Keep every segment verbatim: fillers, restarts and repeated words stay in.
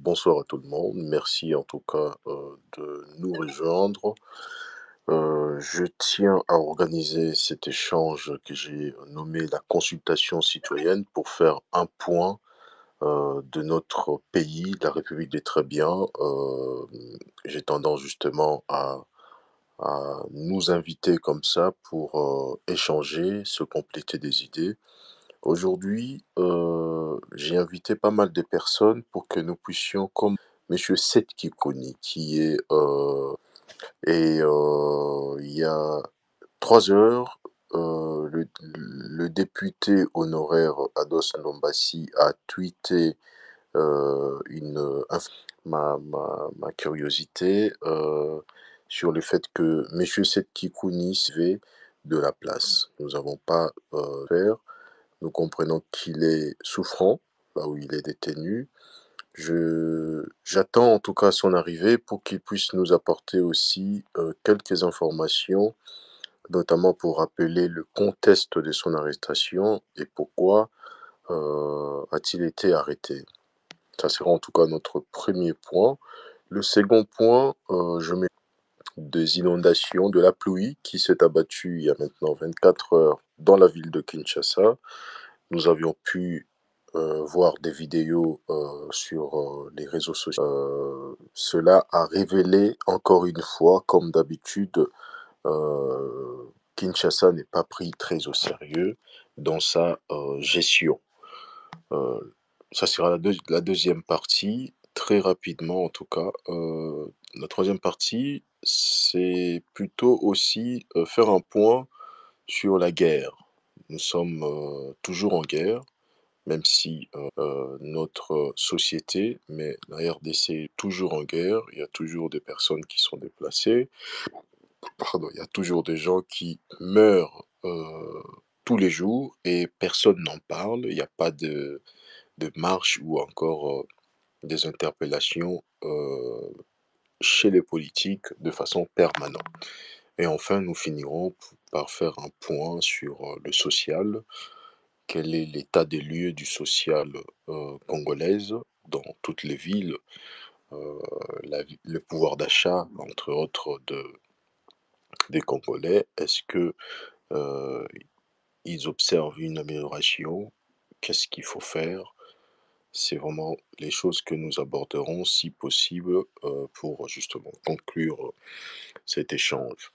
bonsoir à tout le monde. Merci en tout cas euh, de nous rejoindre. Euh, je tiens à organiser cet échange que j'ai nommé la consultation citoyenne pour faire un point euh, de notre pays, la République des Très-Biens. Euh, j'ai tendance justement à, à nous inviter comme ça pour euh, échanger, se compléter des idées. Aujourd'hui, heu, j'ai invité pas mal de personnes pour que nous puissions comme monsieur Seth Kikuni qui est, heu et heu, il y a trois heures, heu, le le député honoraire Ados Ndombassi a tweeté, heu, une, inf ma ma ma curiosité, heu, sur le fait que monsieur Seth Kikuni suivait de la place. Nous n'avons pas, heu, faire nous comprenons qu'il est souffrant, là où il est détenu. Je j'attends en tout cas son arrivée pour qu'il puisse nous apporter aussi, heu, quelques informations, notamment pour rappeler le contexte de son arrestation et pourquoi, heu, a-t-il été arrêté. Ça sera en tout cas notre premier point. Le second point, heu, je mets des inondations, de la pluie qui s'est abattue il y a maintenant vingt-quatre heures dans la ville de Kinshasa. Nous avions pu euh, voir des vidéos euh, sur euh, les réseaux sociaux. Euh, cela a révélé encore une fois, comme d'habitude, euh, Kinshasa n'est pas pris très au sérieux dans sa euh, gestion. Euh, Ça sera la, deux- la deuxième partie, très rapidement en tout cas. Euh, la troisième partie, c'est plutôt aussi euh, faire un point sur la guerre. Nous sommes euh, toujours en guerre même si euh, euh, notre société, mais la R D C est toujours en guerre, il y a toujours des personnes qui sont déplacées, pardon, il y a toujours des gens qui meurent euh, tous les jours et personne n'en parle, il n'y a pas de, de marche ou encore euh, des interpellations euh, chez les politiques de façon permanente. Et enfin, nous finirons p- par faire un point sur euh, le social. Quel est l'état des lieux du social euh, congolaise dans toutes les villes, euh, la vi- le pouvoir d'achat, entre autres, de, des Congolais? Est-ce que euh, ils observent une amélioration? Qu'est-ce qu'il faut faire? C'est vraiment les choses que nous aborderons, si possible, euh, pour justement conclure cet échange.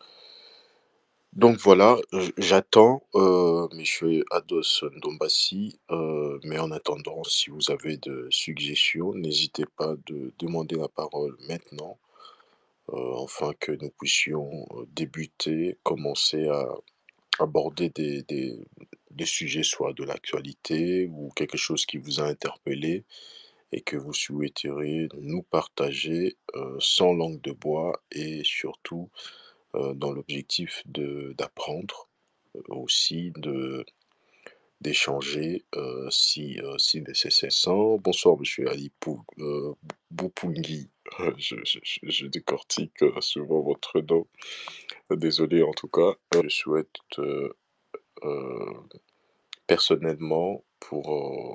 Donc voilà, j- j'attends euh, monsieur Ados Ndombassi, euh, mais en attendant, si vous avez de suggestions, n'hésitez pas de demander la parole maintenant, euh, afin que nous puissions euh, débuter, commencer à aborder des, des, des sujets soit de l'actualité ou quelque chose qui vous a interpellé et que vous souhaiteriez nous partager euh, sans langue de bois et surtout euh, dans l'objectif de d'apprendre aussi de d'échanger euh, si, euh, si nécessaire. Sans- Bonsoir, monsieur Ali Pou, euh, Boupoungui. Je, je, je- je décortique euh, souvent votre nom. Désolé en tout cas. Euh, Je souhaite euh, euh, personnellement pour, euh,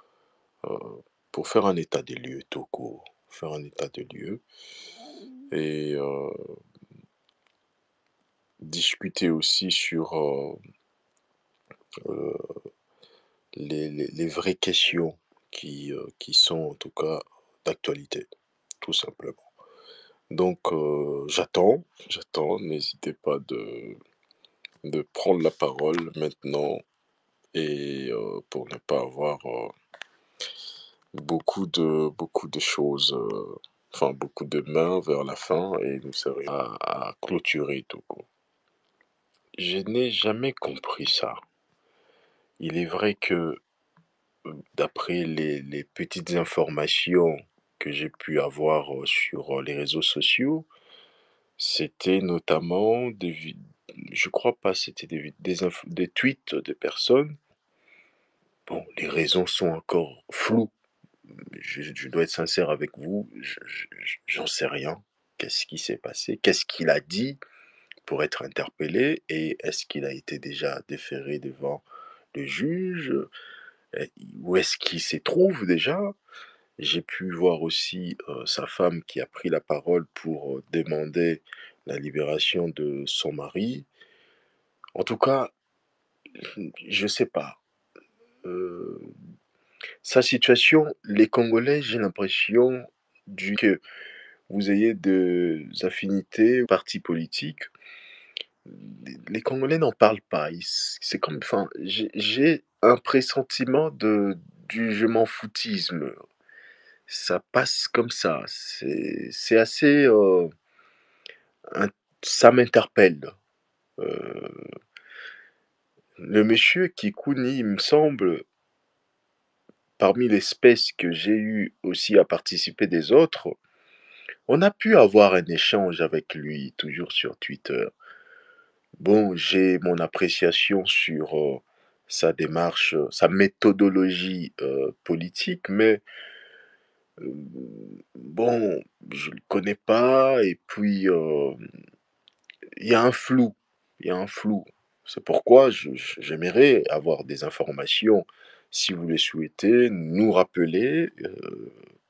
euh, pour faire un état des lieux tout court. Faire un état des lieux et euh, discuter aussi sur euh, euh, les, les, les vraies questions qui, euh, qui sont en tout cas d'actualité, tout simplement. Donc euh, j'attends, j'attends, n'hésitez pas de, de prendre la parole maintenant et euh, pour ne pas avoir euh, beaucoup de, beaucoup de choses, euh, enfin beaucoup de mains vers la fin et nous serions à, à clôturer tout court. Je n'ai jamais compris ça. Il est vrai que d'après les, les petites informations que j'ai pu avoir euh, sur euh, les réseaux sociaux, c'était notamment des, vid- je crois pas, c'était des, vid- des, inf- des tweets de personnes. Bon, les raisons sont encore floues. Je, je dois être sincère avec vous, je- je- je- j'en sais rien. Qu'est-ce qui s'est passé? Qu'est-ce qu'il a dit pour être interpellé? Et est-ce qu'il a été déjà déféré devant le juge? Euh, Où est-ce qu'il se trouve déjà? J'ai pu voir aussi, heu, sa femme qui a pris la parole pour, heu, demander la libération de son mari. En tout cas, je sais pas, heu, sa situation, les Congolais, j'ai l'impression du que vous ayez des affinités, partis politiques, les les Congolais n'en parlent pas. Ils s c'est comme enfin, j'ai j'ai un pressentiment de du je m'en foutisme. Ça passe comme ça, c'est c'est assez, heu, int ça m'interpelle, heu, le monsieur Kikouni, il me semble parmi l'espèce que j'ai eu aussi à participer des autres, on a pu avoir un échange avec lui, toujours sur Twitter. Bon, j'ai mon appréciation sur, heu, sa démarche, heu, sa méthodologie, heu, politique, mais, heu, bon, je le connais pas et puis, hem, il y a un flou, il y a un flou. C'est pourquoi je je j'aimerais avoir des informations, si vous le souhaitez, nous rappeler, heu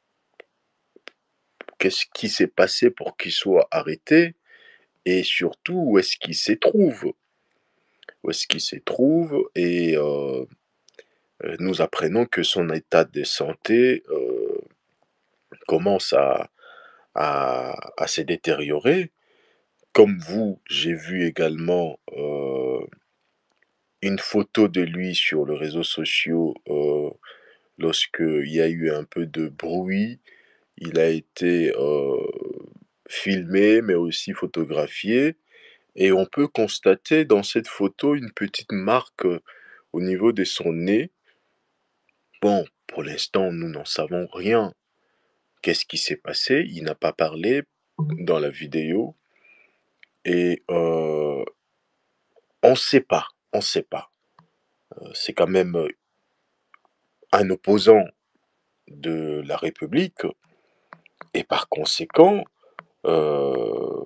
qu'est-ce qui s'est passé pour qu'il soit arrêté et surtout où est-ce qu'il se trouve? Où est-ce qu'il se trouve et heu heu, nous apprenons que son état de santé, heu, commence à à à se détériorer. Comme vous, j'ai vu également, heu, une photo de lui sur le réseaux sociaux, heu, lorsqu'il y a eu un peu de bruit. Il a été, heu, filmé, mais aussi photographié et on peut constater dans cette photo une petite marque, heu, au niveau de son nez. Bon, pour l'instant, nous n'en savons rien. Qu'est-ce qui s'est passé? Il n'a pas parlé dans la vidéo et heu, on sait pas, on sait pas. Heu, c'est quand même, heu, un opposant de la République et par conséquent, heu,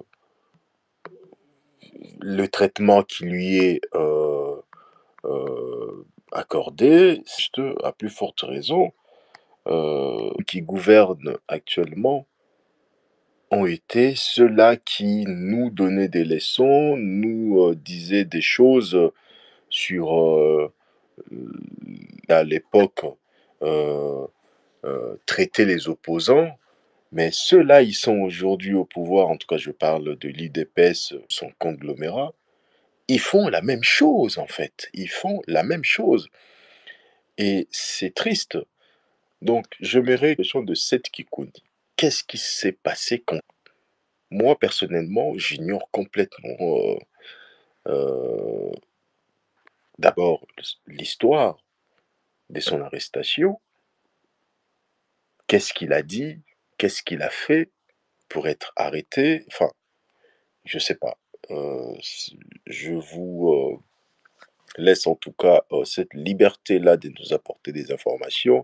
le traitement qui lui est, heu heu, accordé, juste à plus forte raison, heu, qui gouvernent actuellement ont été ceux-là qui nous donnaient des leçons, nous, heu, disaient des choses, heu, sur, heu, l à l'époque, heu heu, traiter les opposants. Mais ceux-là, ils sont aujourd'hui au pouvoir, en tout cas je parle de l'U D P S, son conglomérat, ils font la même chose en fait, ils font la même chose et c'est triste. Donc j'aimerais question de Seth Kikouni. Qu'est-ce qui s'est passé con moi personnellement, j'ignore complètement, heu heu, d'abord s l'histoire de son arrestation. Qu'est-ce qu'il a dit? Qu'est-ce qu'il a fait pour être arrêté? Enfin, je sais pas, heu, s je vous, heu, laisse en tout cas, heu, cette liberté-là de nous apporter des informations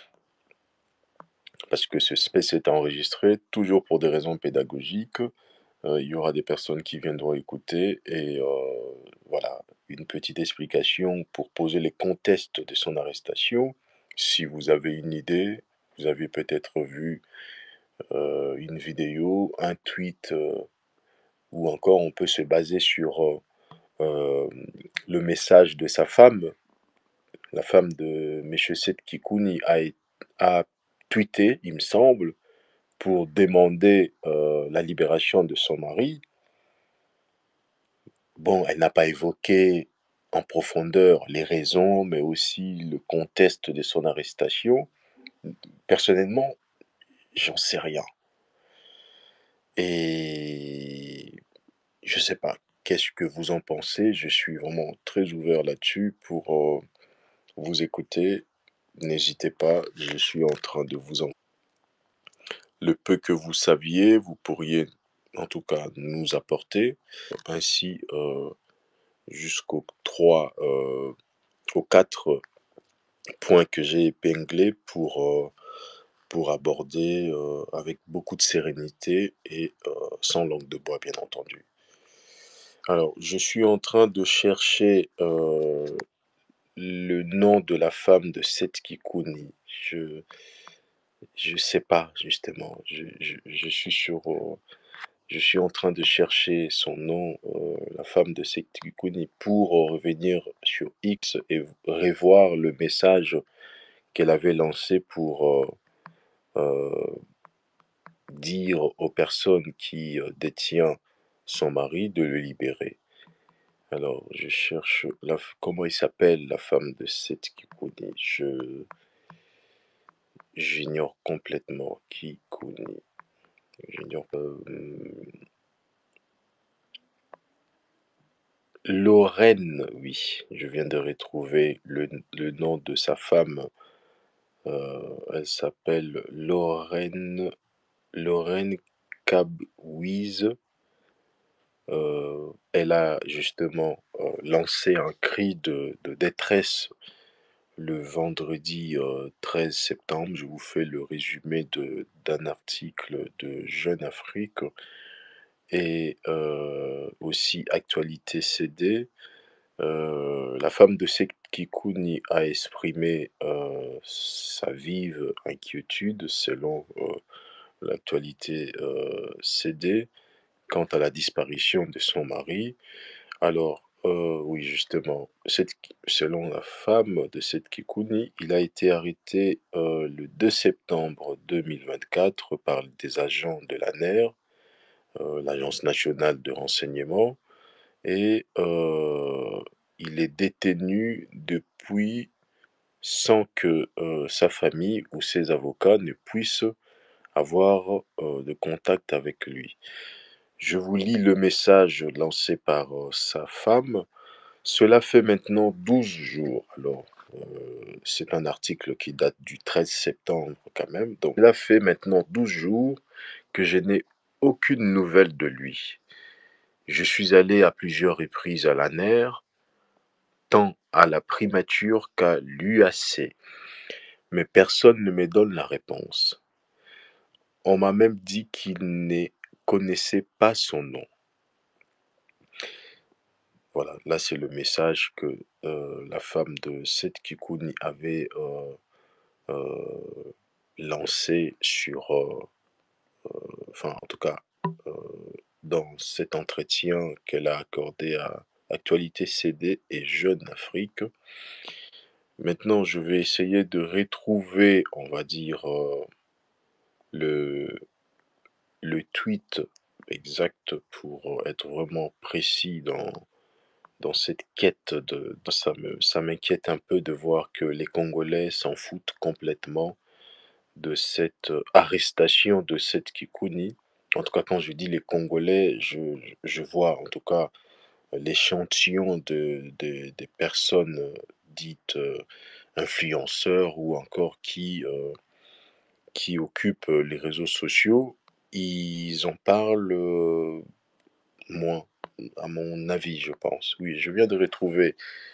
parce que ce space est enregistré toujours pour des raisons pédagogiques. Heu, il y aura des personnes qui viendront écouter et heu, voilà, une petite explication pour poser les contextes de son arrestation. Si vous avez une idée, vous avez peut-être vu, heu, une vidéo, un tweet, heu, ou encore on peut se baser sur, heu, hem, le message de sa femme. La femme de monsieur Seth Kikouni a ét a tweeté, il me semble, pour demander, heu, la libération de son mari. Bon, elle n'a pas évoqué en profondeur les raisons, mais aussi le contexte de son arrestation. Personnellement, j'en sais rien et je sais pas. Qu'est-ce que vous en pensez? Je suis vraiment très ouvert là-dessus pour, heu, vous écouter. N'hésitez pas, je suis en train de vous en le peu que vous saviez, vous pourriez en tout cas nous apporter. Ainsi, heu, jusqu'aux trois, heu, aux quatre points que j'ai épinglés pour, heu, pour aborder, heu, avec beaucoup de sérénité et heu, sans langue de bois, bien entendu. Alors, je suis en train de chercher, heu, le nom de la femme de Seth Kikouni. Je Je sais pas justement, je je je suis sur, heu, je suis en train de chercher son nom, heu, la femme de Sethi Kouni pour, heu, revenir sur X et v revoir le message qu'elle avait lancé pour, heu heu, dire aux personnes qui, heu, détient son mari de le libérer. Alors je cherche la f comment il s'appelle la femme de Sethi Kouni? Je j'ignore complètement Kikouni. J'ignore, hem Lorraine, oui, je viens de retrouver le n le nom de sa femme, heu, elle s'appelle Lorraine Lorraine Kabouize. Heu, elle a justement, heu, lancé un cri de de détresse le vendredi, heu, treize septembre. Je vous fais le résumé de d'un article de Jeune Afrique et heu, aussi Actualité CD. Heu, la femme de Sethi Kouni a exprimé, heu, sa vive inquiétude selon, heu, l'Actualité, heu, CD, quant à la disparition de son mari. Alors, heu, oui justement, Sethi selon la femme de Sethi Kouni, il a été arrêté, heu, le deux septembre deux mille vingt-quatre par des agents de l'ANER, heu, l'Agence nationale de renseignement et heu, il est détenu depuis sans que, heu, sa famille ou ses avocats ne puissent avoir, heu, de contact avec lui. Je vous lis le message lancé par, heu, sa femme: «Cela fait maintenant douze jours», alors, heu, c'est un article qui date du treize septembre quand même, donc «Cela fait maintenant douze jours que je n'ai aucune nouvelle de lui. Je suis allé à plusieurs reprises à l'ANER, tant à la primature qu'à l'U A C, mais personne ne me donne la réponse. On m'a même dit qu'il ne connaissait pas son nom». Voilà, là c'est le message que, heu, la femme de Sethi Kouni avait, heu heu, lancé sur, heu heu, enfin en tout cas, heu, dans cet entretien qu'elle a accordé à Actualité CD et Jeune Afrique. Maintenant je vais essayer de retrouver, on va dire, heu le le tweet exact pour, heu, être vraiment précis dans dans cette quête de de ça me ça m'inquiète un peu de voir que les Congolais s'en foutent complètement de cette, heu, arrestation de Sethi Kouni. En tout cas quand je dis les Congolais, je je je vois en tout cas l'échantillon de de des personnes, heu, dites, heu, influenceurs ou encore qui, heu, qui occupent, heu, les réseaux sociaux. Ils en parlent, heu, moins, à mon avis je pense. Oui, je viens de retrouver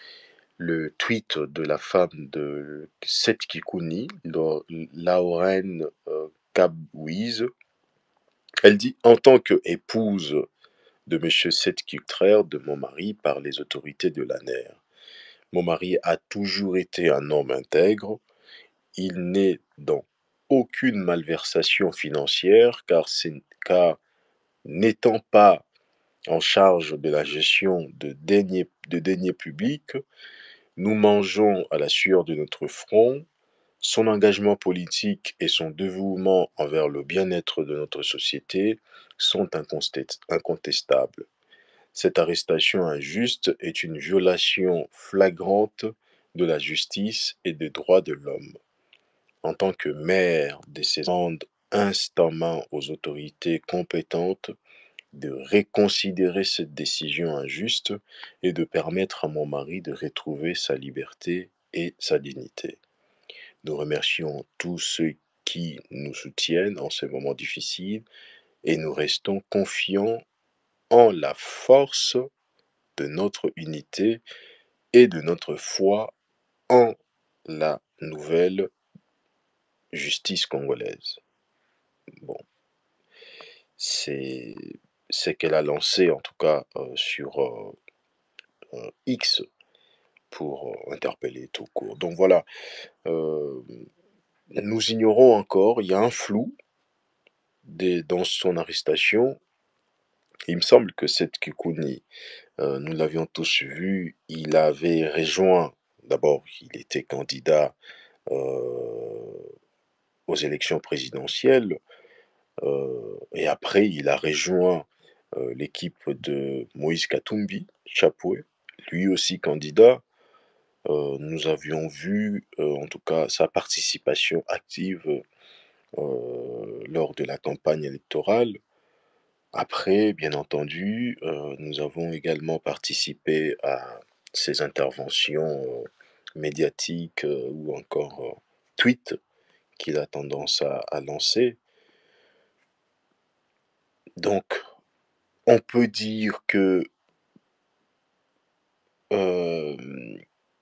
le tweet de la femme de Sethi Kouni, Lo Laureen, heu, Kabouize. Elle dit: «En tant qu'épouse de monsieur Sethi, traire de mon mari par les autorités de l'ANER. Mon mari a toujours été un homme intègre. Il n'est dans aucune malversation financière car c'est car n'étant pas en charge de la gestion de deniers de deniers publics, nous mangeons à la sueur de notre front. Son engagement politique et son dévouement envers le bien-être de notre société sont inconstet incontestables. Cette arrestation injuste est une violation flagrante de la justice et des droits de l'homme. En tant que mère de ces demande instamment aux autorités compétentes de reconsidérer cette décision injuste et de permettre à mon mari de retrouver sa liberté et sa dignité. Nous remercions tous ceux qui nous soutiennent en ces moments difficiles et nous restons confiants en la force de notre unité et de notre foi en la nouvelle justice congolaise». Bon. C'est c'est qu'elle a lancé en tout cas, heu, sur, heu heu, X pour, heu, interpeller tout court. Donc voilà, hem Nous ignorons encore, il y a un flou des dans son arrestation. Il me semble que cette Kikouni, heu, nous l'avions tous vu, il avait rejoint d'abord, il était candidat, heu, aux élections présidentielles, heu et après il a rejoint, heu, l'équipe de Moïse Katumbi Chapoué, lui aussi candidat. Heu, nous avions vu, heu, en tout cas sa participation active, heu, lors de la campagne électorale. Après, bien entendu, heu, nous avons également participé à ses interventions, heu, médiatiques, heu, ou encore, heu, tweets qu'il a tendance à à lancer. Donc on peut dire que hem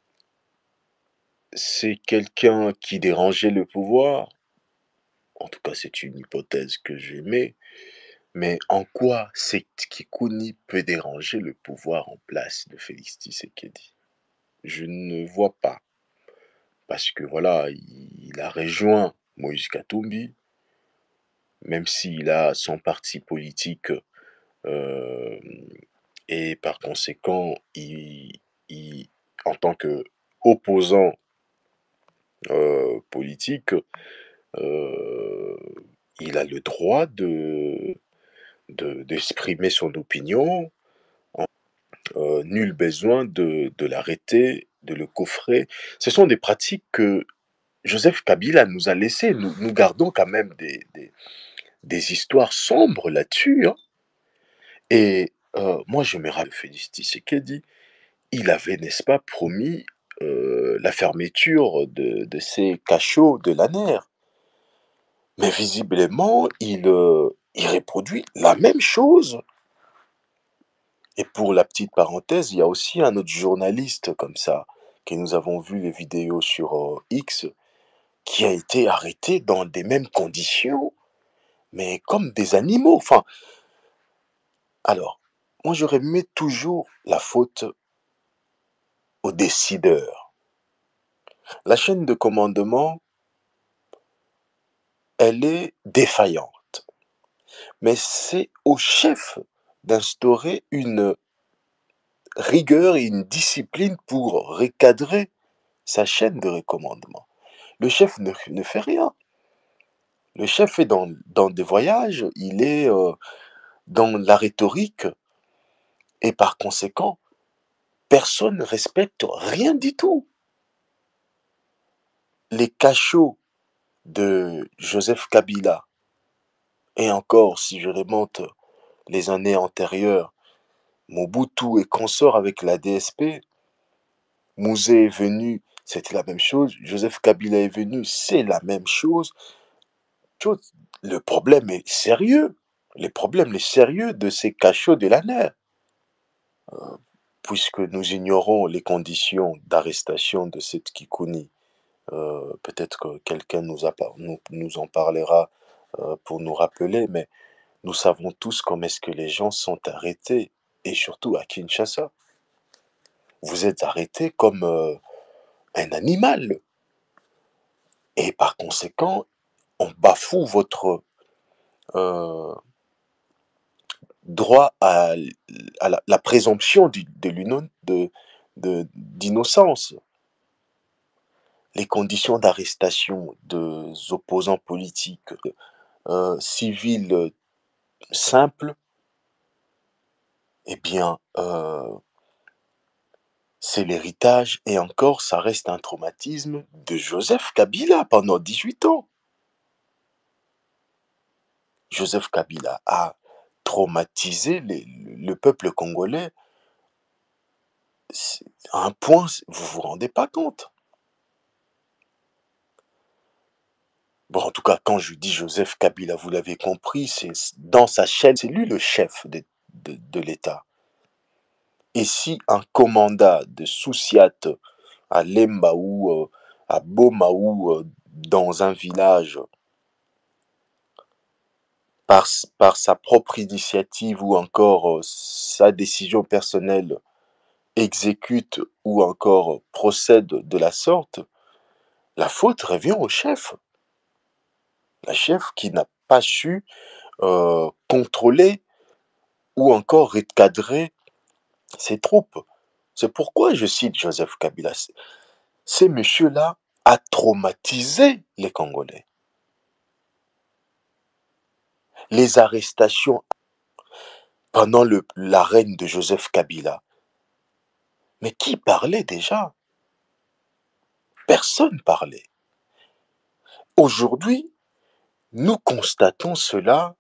c'est quelqu'un qui dérangeait le pouvoir. En tout cas, c'est une hypothèse que j'émets, mais en quoi cette Kikouni peut déranger le pouvoir en place de Félix Tshisekedi? Je ne vois pas. Parce que voilà, il a rejoint Moïse Katumbi, même s'il a son parti politique, hem et par conséquent, il il en tant qu'opposant, heu, politique, heu, il a le droit de de d'exprimer son opinion. En heu, nul besoin de de l'arrêter, de le coffrer. Ce sont des pratiques que Joseph Kabila nous a laissées. Nous nous gardons quand même des des des histoires sombres là-dessus, hein. Et heu, moi je me ra Félix Tshisekedi, il avait, n'est-ce pas, promis, heu, la fermeture de de ces cachots de l'Aner. Mais visiblement, il, heu, il reproduit la même chose. Et pour la petite parenthèse, il y a aussi un autre journaliste comme ça, que nous avons vu les vidéos sur, heu, X, qui a été arrêté dans des mêmes conditions, mais comme des animaux. Enfin, alors, moi je remets toujours la faute aux décideurs. La chaîne de commandement, elle est défaillante, mais c'est au chef d'instaurer une rigueur et une discipline pour recadrer sa chaîne de recommandement. Le chef ne ne fait rien. Le chef est dans dans des voyages, il est, heu, dans la rhétorique et par conséquent, personne ne respecte rien du tout. Les cachots de Joseph Kabila et encore si je remonte les années antérieures, Mobutu et consorts avec la D S P, Mouzé est venu, c'était la même chose, Joseph Kabila est venu, c'est la même chose. Chose le problème est sérieux. Le problème est sérieux de ces cachots de l'Aner. Heu, puisque nous ignorons les conditions d'arrestation de cette Kikouni, heu, peut-être que quelqu'un nous a par nous nous en parlera, heu, pour nous rappeler, mais nous savons tous comment est-ce que les gens sont arrêtés et surtout à Kinshasa. Vous êtes arrêté comme, heu, un animal et par conséquent, on bafoue votre, heu, droit à l à la la présomption du de l'uno de de d'innocence. Les conditions d'arrestation des opposants politiques, heu, civils, heu, simples eh bien, heu c'est l'héritage et encore ça reste un traumatisme de Joseph Kabila pendant dix-huit ans. Joseph Kabila a traumatisé les le peuple congolais c'est à un point, c vous vous rendez pas compte. Bon, en tout cas, quand je dis Joseph Kabila, vous l'avez compris, c'est s dans sa chaîne, c'est lui le chef des de de l'État. Et si un commanda de Soussiat à Lemba ou, heu, à Boma ou, heu, dans un village par s par sa propre initiative ou encore, heu, sa décision personnelle, exécute ou encore procède de la sorte, la faute revient au chef. La chef qui n'a pas su euh, contrôler ou encore recadrer ses troupes. C'est pourquoi je cite Joseph Kabila. Ces messieurs-là a traumatisé les Congolais. Les arrestations pendant le, la règne de Joseph Kabila. Mais qui parlait déjà? Personne parlait. Aujourd'hui, nous constatons cela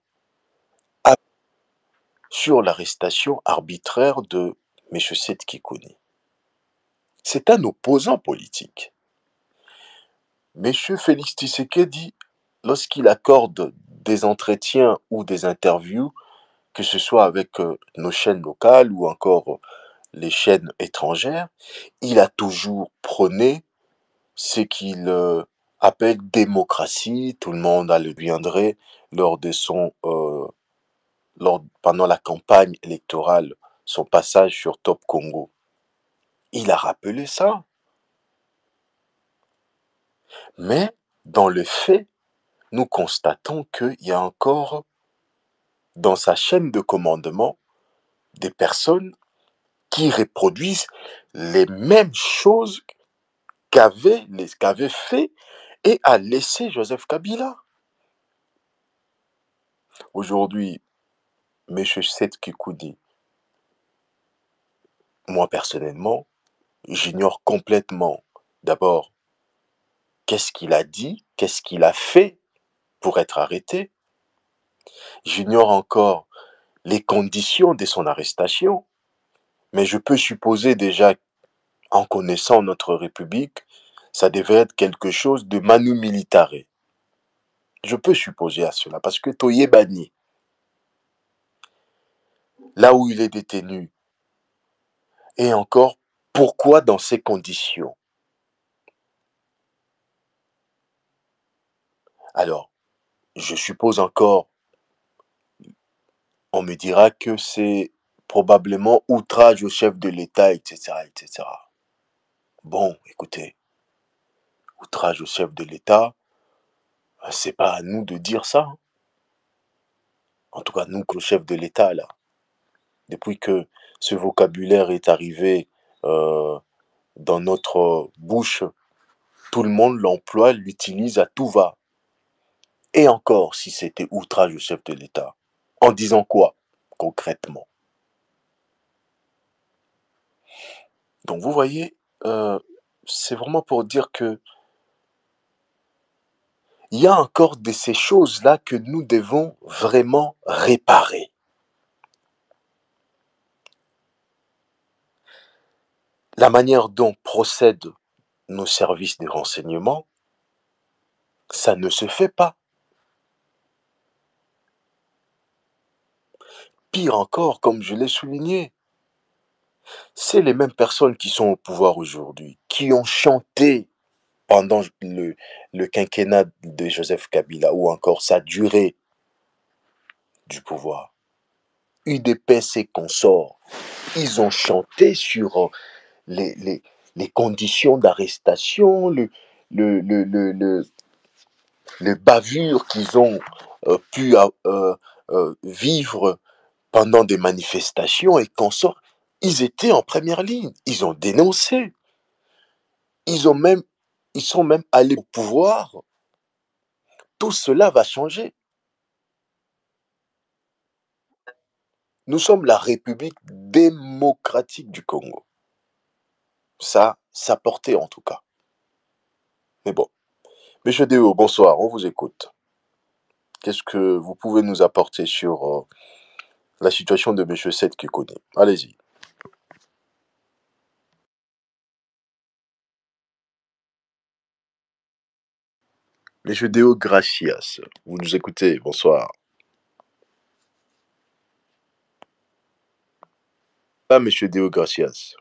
sur l'arrestation arbitraire de M. Seth Kikouni. C'est un opposant politique. M. Félix Tshisekedi, lorsqu'il accorde des entretiens ou des interviews, que ce soit avec euh, nos chaînes locales ou encore les chaînes étrangères, il a toujours prôné ce qu'il euh, appelle démocratie. Tout le monde a le viendrait lors de son euh, lors, pendant la campagne électorale, son passage sur Top Congo. Il a rappelé ça. Mais dans le fait, nous constatons qu'il y a encore dans sa chaîne de commandement des personnes qui reproduisent les mêmes choses qu'avait, qu'avait fait et a laissé Joseph Kabila. Aujourd'hui, M. Seth Kikoudi, moi personnellement, j'ignore complètement d'abord qu'est-ce qu'il a dit, qu'est-ce qu'il a fait pour être arrêté. J'ignore encore les conditions de son arrestation, mais je peux supposer déjà, en connaissant notre République, ça devait être quelque chose de manu militare. Je peux supposer à cela, parce que Toyebani, là où il est détenu, et encore, pourquoi dans ces conditions? Alors, je suppose encore, on me dira que c'est probablement outrage au chef de l'État, et cetera, et cetera. Bon, écoutez, outrage au chef de l'État, c'est pas à nous de dire ça. En tout cas, nous, que le chef de l'État, là, depuis que ce vocabulaire est arrivé euh, dans notre bouche, tout le monde l'emploie, l'utilise à tout va. Et encore, si c'était outrage au chef de l'État, en disant quoi, concrètement? Donc, vous voyez, euh, c'est vraiment pour dire que il y a encore de ces choses-là que nous devons vraiment réparer. La manière dont procèdent nos services de renseignement, ça ne se fait pas. Pire encore, comme je l'ai souligné, c'est les mêmes personnes qui sont au pouvoir aujourd'hui, qui ont chanté pendant le, le quinquennat de Joseph Kabila ou encore sa durée du pouvoir. U D P S et consorts, ils ont chanté sur les, les, les conditions d'arrestation, le, le, le, le, le, les bavures qu'ils ont euh, pu euh, euh, vivre pendant des manifestations et consorts. Ils étaient en première ligne, ils ont dénoncé, ils ont même, ils sont même allés au pouvoir. Tout cela va changer. Nous sommes la République démocratique du Congo. Ça, ça portait en tout cas. Mais bon. Monsieur Déo, bonsoir, on vous écoute. Qu'est-ce que vous pouvez nous apporter sur euh, la situation de Monsieur Seth Kikouni? Allez-y. Monsieur Déo Gracias, vous nous écoutez, bonsoir. Ah, Monsieur Déo Gracias.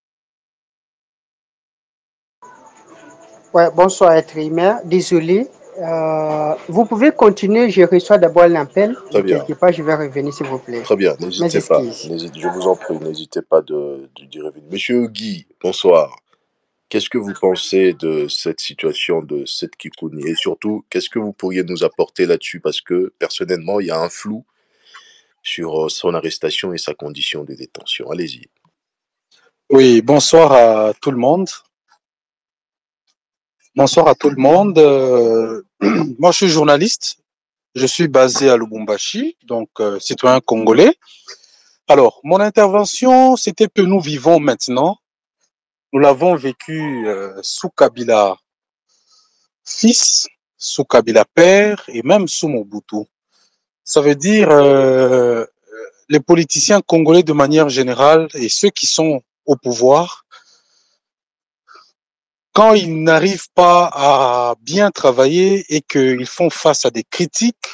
Ouais, bonsoir être humain. Désolé, Euh, vous pouvez continuer, je reçois d'abord l'appel Très et bien, quelque part je vais revenir s'il vous plaît. très bien. Mes N'hésitez pas, excuses. n'hésitez, je vous en prie, n'hésitez pas de, de d'y revenir. Monsieur Guy, bonsoir. Qu'est-ce que vous pensez de cette situation de Seth Kikouni? Et surtout, qu'est-ce que vous pourriez nous apporter là-dessus? Parce que personnellement, il y a un flou sur euh, son arrestation et sa condition de détention. Allez-y. Oui, bonsoir à tout le monde. Bonsoir à tout le monde. Euh, moi, je suis journaliste. Je suis basé à Lubumbashi, donc euh, citoyen congolais. Alors, mon intervention, c'était que nous vivons maintenant. Nous l'avons vécu euh, sous Kabila fils, sous Kabila père et même sous Mobutu. Ça veut dire euh, les politiciens congolais de manière générale et ceux qui sont au pouvoir, quand ils n'arrivent pas à bien travailler et qu'ils font face à des critiques,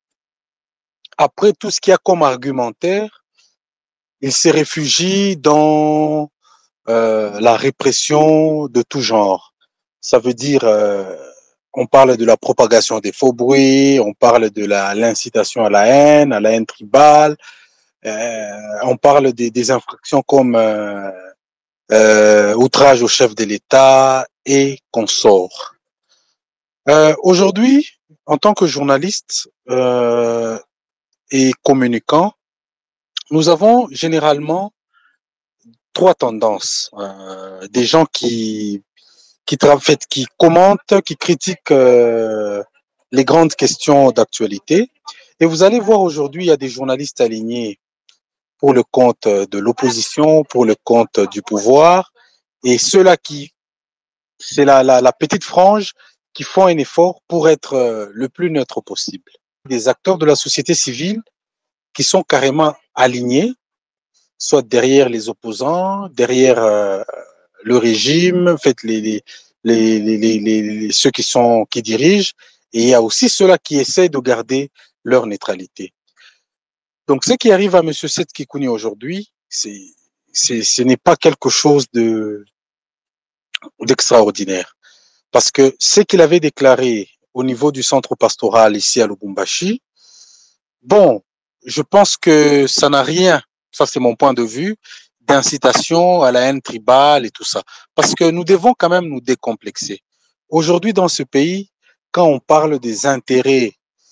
après tout ce qu'il y a comme argumentaire, ils se réfugient dans euh, la répression de tout genre. Ça veut dire, euh, on parle de la propagation des faux bruits, on parle de la l'incitation à la haine, à la haine tribale, euh, on parle des, des infractions comme euh, euh, outrage au chef de l'État et consorts. Euh, aujourd'hui, en tant que journaliste euh, et communicant, nous avons généralement trois tendances. Euh, des gens qui qui, en fait, qui commentent, qui critiquent euh, les grandes questions d'actualité. Et vous allez voir aujourd'hui, il y a des journalistes alignés pour le compte de l'opposition, pour le compte du pouvoir, et ceux-là qui, c'est la, la, la petite frange qui font un effort pour être euh, le plus neutre possible. Des acteurs de la société civile qui sont carrément alignés, soit derrière les opposants, derrière euh, le régime, en fait, les, les, les, les, les, les, ceux qui sont qui dirigent, et il y a aussi ceux-là qui essaient de garder leur neutralité. Donc, ce qui arrive à M. Seth Kikouni aujourd'hui, c'est, c'est, ce n'est pas quelque chose de d'extraordinaire, parce que ce qu'il avait déclaré au niveau du centre pastoral ici à Lubumbashi, bon, je pense que ça n'a rien, ça c'est mon point de vue, d'incitation à la haine tribale et tout ça. Parce que nous devons quand même nous décomplexer. Aujourd'hui, dans ce pays, quand on parle des intérêts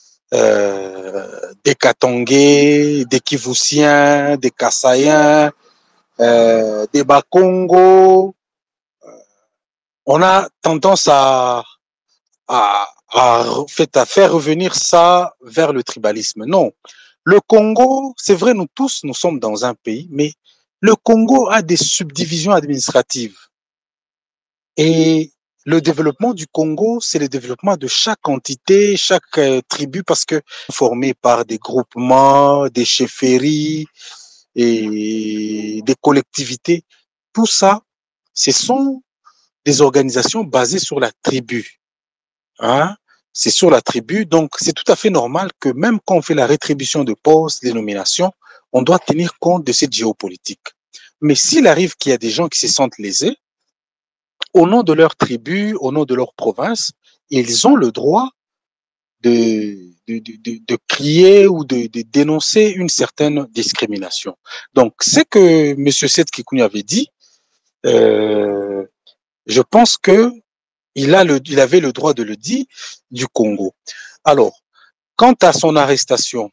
euh, des Katangais, des Kivusiens, des Kassaïens, euh, des Bakongo, on a tendance à, à, à, fait, à faire revenir ça vers le tribalisme. Non. Le Congo, c'est vrai, nous tous, nous sommes dans un pays, mais le Congo a des subdivisions administratives. Et le développement du Congo, c'est le développement de chaque entité, chaque euh, tribu, parce que formé par des groupements, des chefferies et des collectivités. Tout ça, ce sont des organisations basées sur la tribu. Hein? C'est sur la tribu, donc c'est tout à fait normal que même quand on fait la rétribution de postes, les nominations, on doit tenir compte de cette géopolitique. Mais s'il arrive qu'il y a des gens qui se sentent lésés, au nom de leur tribu, au nom de leur province, ils ont le droit de, de, de, de crier ou de, de dénoncer une certaine discrimination. Donc, ce que M. Seth Kikouni avait dit, euh, je pense que il, a le, il avait le droit de le dire du Congo. Alors, quant à son arrestation,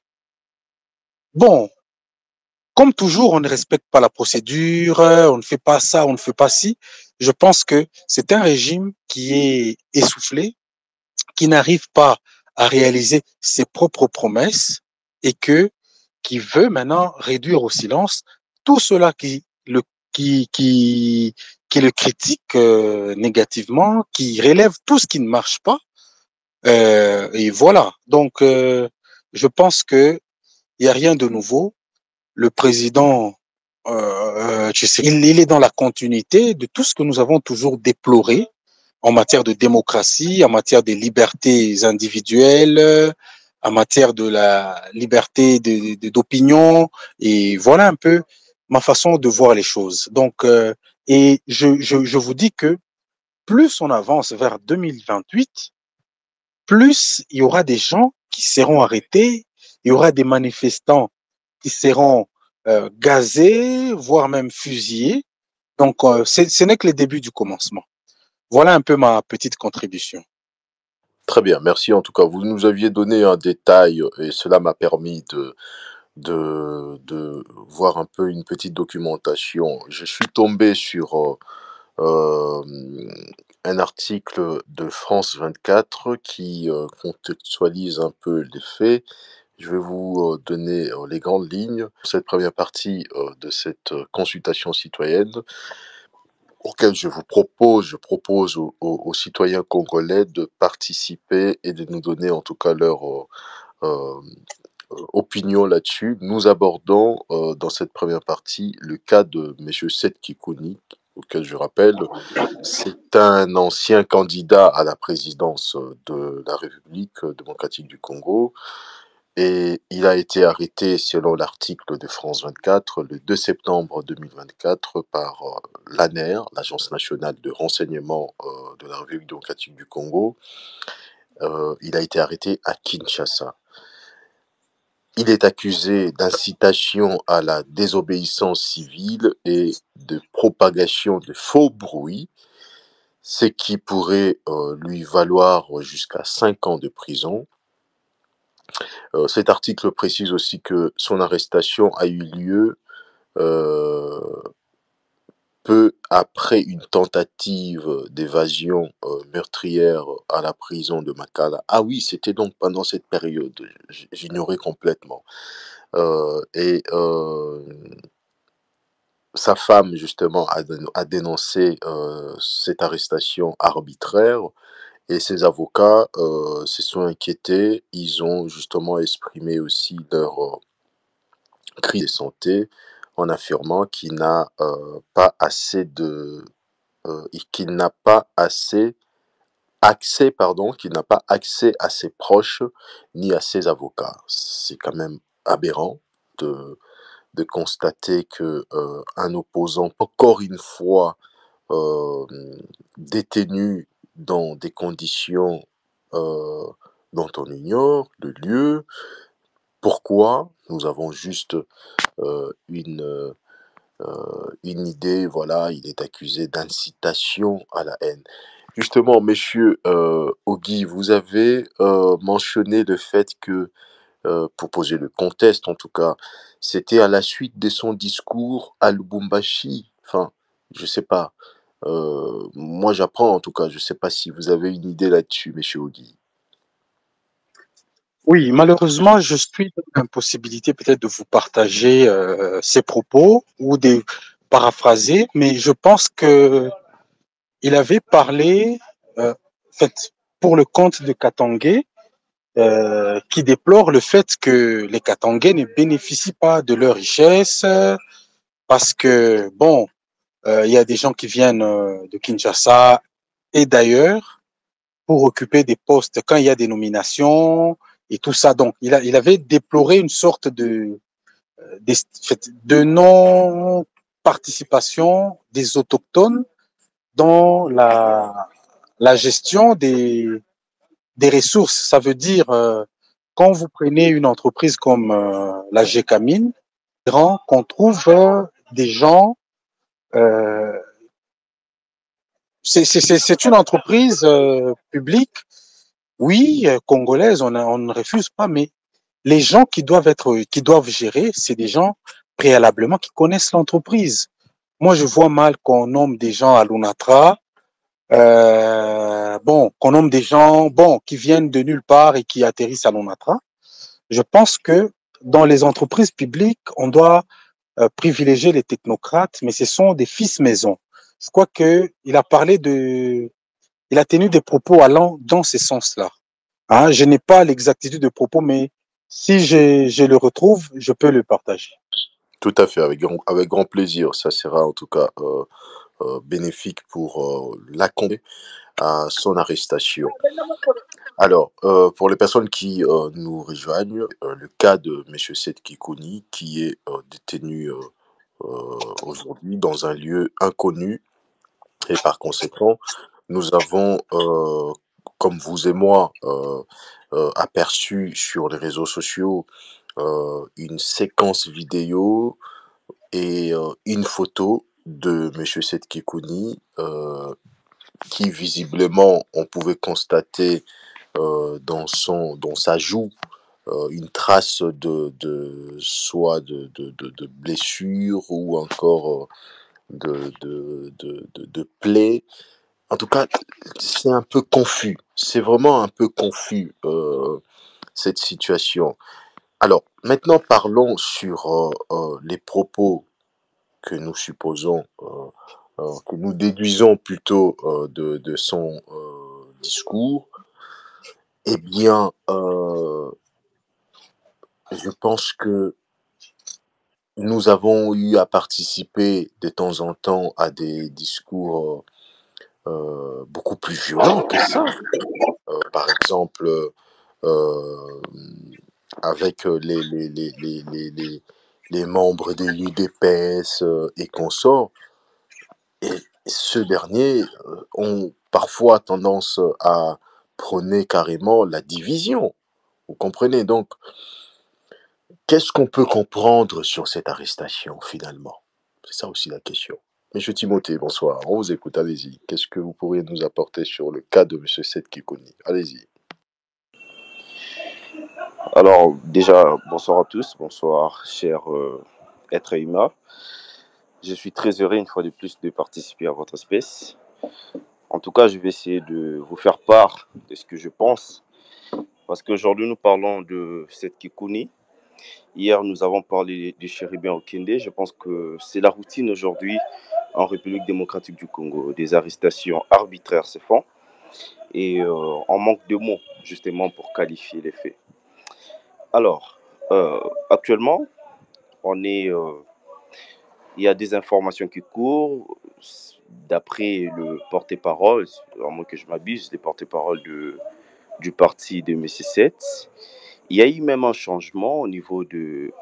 bon, comme toujours, on ne respecte pas la procédure, on ne fait pas ça, on ne fait pas ci. Je pense que c'est un régime qui est essoufflé, qui n'arrive pas à réaliser ses propres promesses et que qui veut maintenant réduire au silence tout cela qui le qui qui qui le critique euh, négativement, qui relève tout ce qui ne marche pas. Euh, et voilà. Donc, euh, je pense que il y a rien de nouveau. Le président, euh, je sais, il, il est dans la continuité de tout ce que nous avons toujours déploré en matière de démocratie, en matière des libertés individuelles, en matière de la liberté de, de, d'opinion. Et voilà un peu ma façon de voir les choses. Donc, euh, et je, je, je vous dis que plus on avance vers deux mille vingt-huit, plus il y aura des gens qui seront arrêtés, il y aura des manifestants qui seront euh, gazés, voire même fusillés. Donc, euh, ce n'est que le début du commencement. Voilà un peu ma petite contribution. Très bien, merci en tout cas. Vous nous aviez donné un détail et cela m'a permis de, de, de voir un peu une petite documentation. Je suis tombé sur euh, euh, un article de France vingt-quatre qui euh, contextualise un peu les faits. Je vais vous euh, donner euh, les grandes lignes. Cette première partie euh, de cette euh, consultation citoyenne, auquel je vous propose, je propose aux, aux- aux citoyens congolais de participer et de nous donner en tout cas leur euh, euh, opinion là-dessus. Nous abordons euh, dans cette première partie le cas de M. Seth Kikouni, auquel je rappelle, c'est un ancien candidat à la présidence de la République démocratique du Congo. Et il a été arrêté, selon l'article de France vingt-quatre, le deux septembre deux mille vingt-quatre par euh, l'A N R, l'Agence nationale de renseignement euh, de la République démocratique du Congo. Euh, il a été arrêté à Kinshasa. Il est accusé d'incitation à la désobéissance civile et de propagation de faux bruits, ce qui pourrait euh, lui valoir jusqu'à cinq ans de prison. Euh, cet article précise aussi que son arrestation a eu lieu euh, peu après une tentative d'évasion euh, meurtrière à la prison de Makala. Ah oui, c'était donc pendant cette période, j- j'ignorais complètement. Euh, et euh, sa femme, justement, a, dén- a dénoncé euh, cette arrestation arbitraire et ses avocats euh, se sont inquiétés. Ils ont justement exprimé aussi leur euh, cri de santé en affirmant qu'il n'a euh, pas assez de euh, qu'il n'a pas assez accès pardon qu'il n'a pas accès à ses proches ni à ses avocats. C'est quand même aberrant de de constater que euh, un opposant encore une fois euh, détenu dans des conditions euh, dont on ignore le lieu. Pourquoi? Nous avons juste euh, une euh, euh, une idée, voilà, il est accusé d'incitation à la haine. Justement, monsieur euh, Ogui, vous avez euh, mentionné le fait que, euh, pour poser le contexte en tout cas, c'était à la suite de son discours à Lubumbashi. Enfin, je sais pas. Euh, moi, j'apprends en tout cas. Je sais pas si vous avez une idée là-dessus, monsieur Ogui. Oui, malheureusement, je suis dans l'impossibilité peut-être de vous partager euh, ces propos ou de paraphraser, mais je pense que il avait parlé, euh, en fait, pour le compte de Katangé, euh, qui déplore le fait que les Katangais ne bénéficient pas de leur richesse euh, parce que, bon, euh, il y a des gens qui viennent euh, de Kinshasa et d'ailleurs pour occuper des postes quand il y a des nominations et tout ça. Donc, il, a, il avait déploré une sorte de, de, de non-participation des autochtones dans la, la gestion des, des ressources. Ça veut dire, euh, quand vous prenez une entreprise comme euh, la Gécamine, qu'on trouve euh, des gens, euh, c'est une entreprise euh, publique, oui, euh, congolaise, on, a, on ne refuse pas, mais les gens qui doivent être, qui doivent gérer, c'est des gens préalablement qui connaissent l'entreprise. Moi, je vois mal qu'on nomme des gens à l'UNATRA, euh, bon, qu'on nomme des gens, bon, qui viennent de nulle part et qui atterrissent à l'UNATRA. Je pense que dans les entreprises publiques, on doit euh, privilégier les technocrates, mais ce sont des fils maison. Je crois que il a parlé de, il a tenu des propos allant dans ce sens-là. Hein, je n'ai pas l'exactitude de propos, mais si je, je le retrouve, je peux le partager. Tout à fait, avec grand, avec grand plaisir. Ça sera en tout cas euh, euh, bénéfique pour euh, l'accompagner à son arrestation. Alors, euh, pour les personnes qui euh, nous rejoignent, euh, le cas de M. Seth Kikouni, qui est euh, détenu euh, euh, aujourd'hui dans un lieu inconnu, et par conséquent, nous avons euh, comme vous et moi, euh, euh, aperçu sur les réseaux sociaux euh, une séquence vidéo et euh, une photo de Monsieur Seth Kouni, euh, qui visiblement on pouvait constater euh, dans son, dans sa joue euh, une trace de, de soit de, de, de, de blessure ou encore euh, de, de, de, de, de plaie. En tout cas, c'est un peu confus. C'est vraiment un peu confus, euh, cette situation. Alors, maintenant, parlons sur euh, euh, les propos que nous supposons, euh, euh, que nous déduisons plutôt euh, de, de son euh, discours. Eh bien, euh, je pense que nous avons eu à participer de temps en temps à des discours euh, beaucoup plus violents que ça. Euh, par exemple, euh, avec les, les, les, les, les, les, les membres de l'U D P S euh, et consorts. Et ceux derniers euh, ont parfois tendance à prôner carrément la division. Vous comprenez? Donc, qu'est-ce qu'on peut comprendre sur cette arrestation finalement? C'est ça aussi la question. Monsieur Timothée, bonsoir. On vous écoute, allez-y. Qu'est-ce que vous pourriez nous apporter sur le cas de Monsieur Seth Kouni? Allez-y. Alors, déjà, bonsoir à tous, bonsoir, cher euh, être humain. Je suis très heureux, une fois de plus, de participer à votre espèce. En tout cas, je vais essayer de vous faire part de ce que je pense, parce qu'aujourd'hui, nous parlons de Seth Kouni. Hier, nous avons parlé de Chéribien Okende. Je pense que c'est la routine aujourd'hui en République démocratique du Congo. Des arrestations arbitraires se font, et euh, on manque de mots, justement, pour qualifier les faits. Alors, euh, actuellement, on est, euh, il y a des informations qui courent. D'après le porte-parole, à moins que je m'abuse, le porte-parole de, du parti de M. Seth, il y a eu même un changement au niveau de,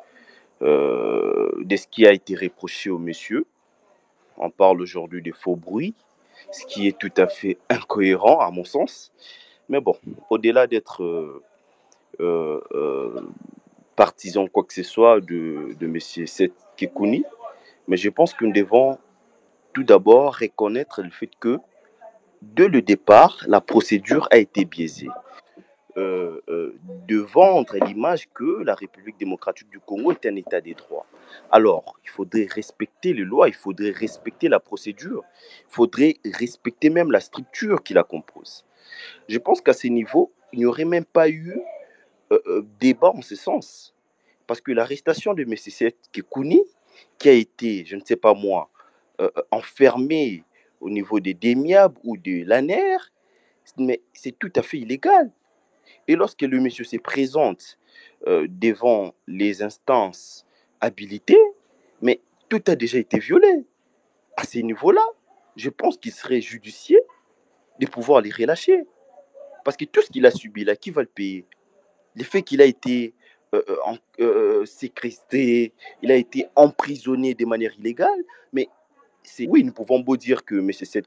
euh, de ce qui a été reproché au monsieur. On parle aujourd'hui de faux bruits, ce qui est tout à fait incohérent à mon sens. Mais bon, au-delà d'être euh, euh, euh, partisan quoi que ce soit de, de M. Seth Kouni, mais je pense que nous devons tout d'abord reconnaître le fait que, dès le départ, la procédure a été biaisée. Euh, euh, de vendre l'image que la République démocratique du Congo est un état des droits. Alors, il faudrait respecter les lois, il faudrait respecter la procédure, il faudrait respecter même la structure qui la compose. Je pense qu'à ce niveau, il n'y aurait même pas eu euh, euh, débat en ce sens. Parce que l'arrestation de M. Seth Kouni, qui a été, je ne sais pas moi, euh, enfermé au niveau des DEMIAB ou de l'A N E R, mais c'est tout à fait illégal. Et lorsque le monsieur se présente euh, devant les instances habilitées, mais tout a déjà été violé. À ce niveau-là, je pense qu'il serait judicieux de pouvoir les relâcher. Parce que tout ce qu'il a subi là, qui va le payer? Le fait qu'il a été euh, en, euh, séquestré, il a été emprisonné de manière illégale, mais c'est, oui, nous pouvons beau dire que M. Seth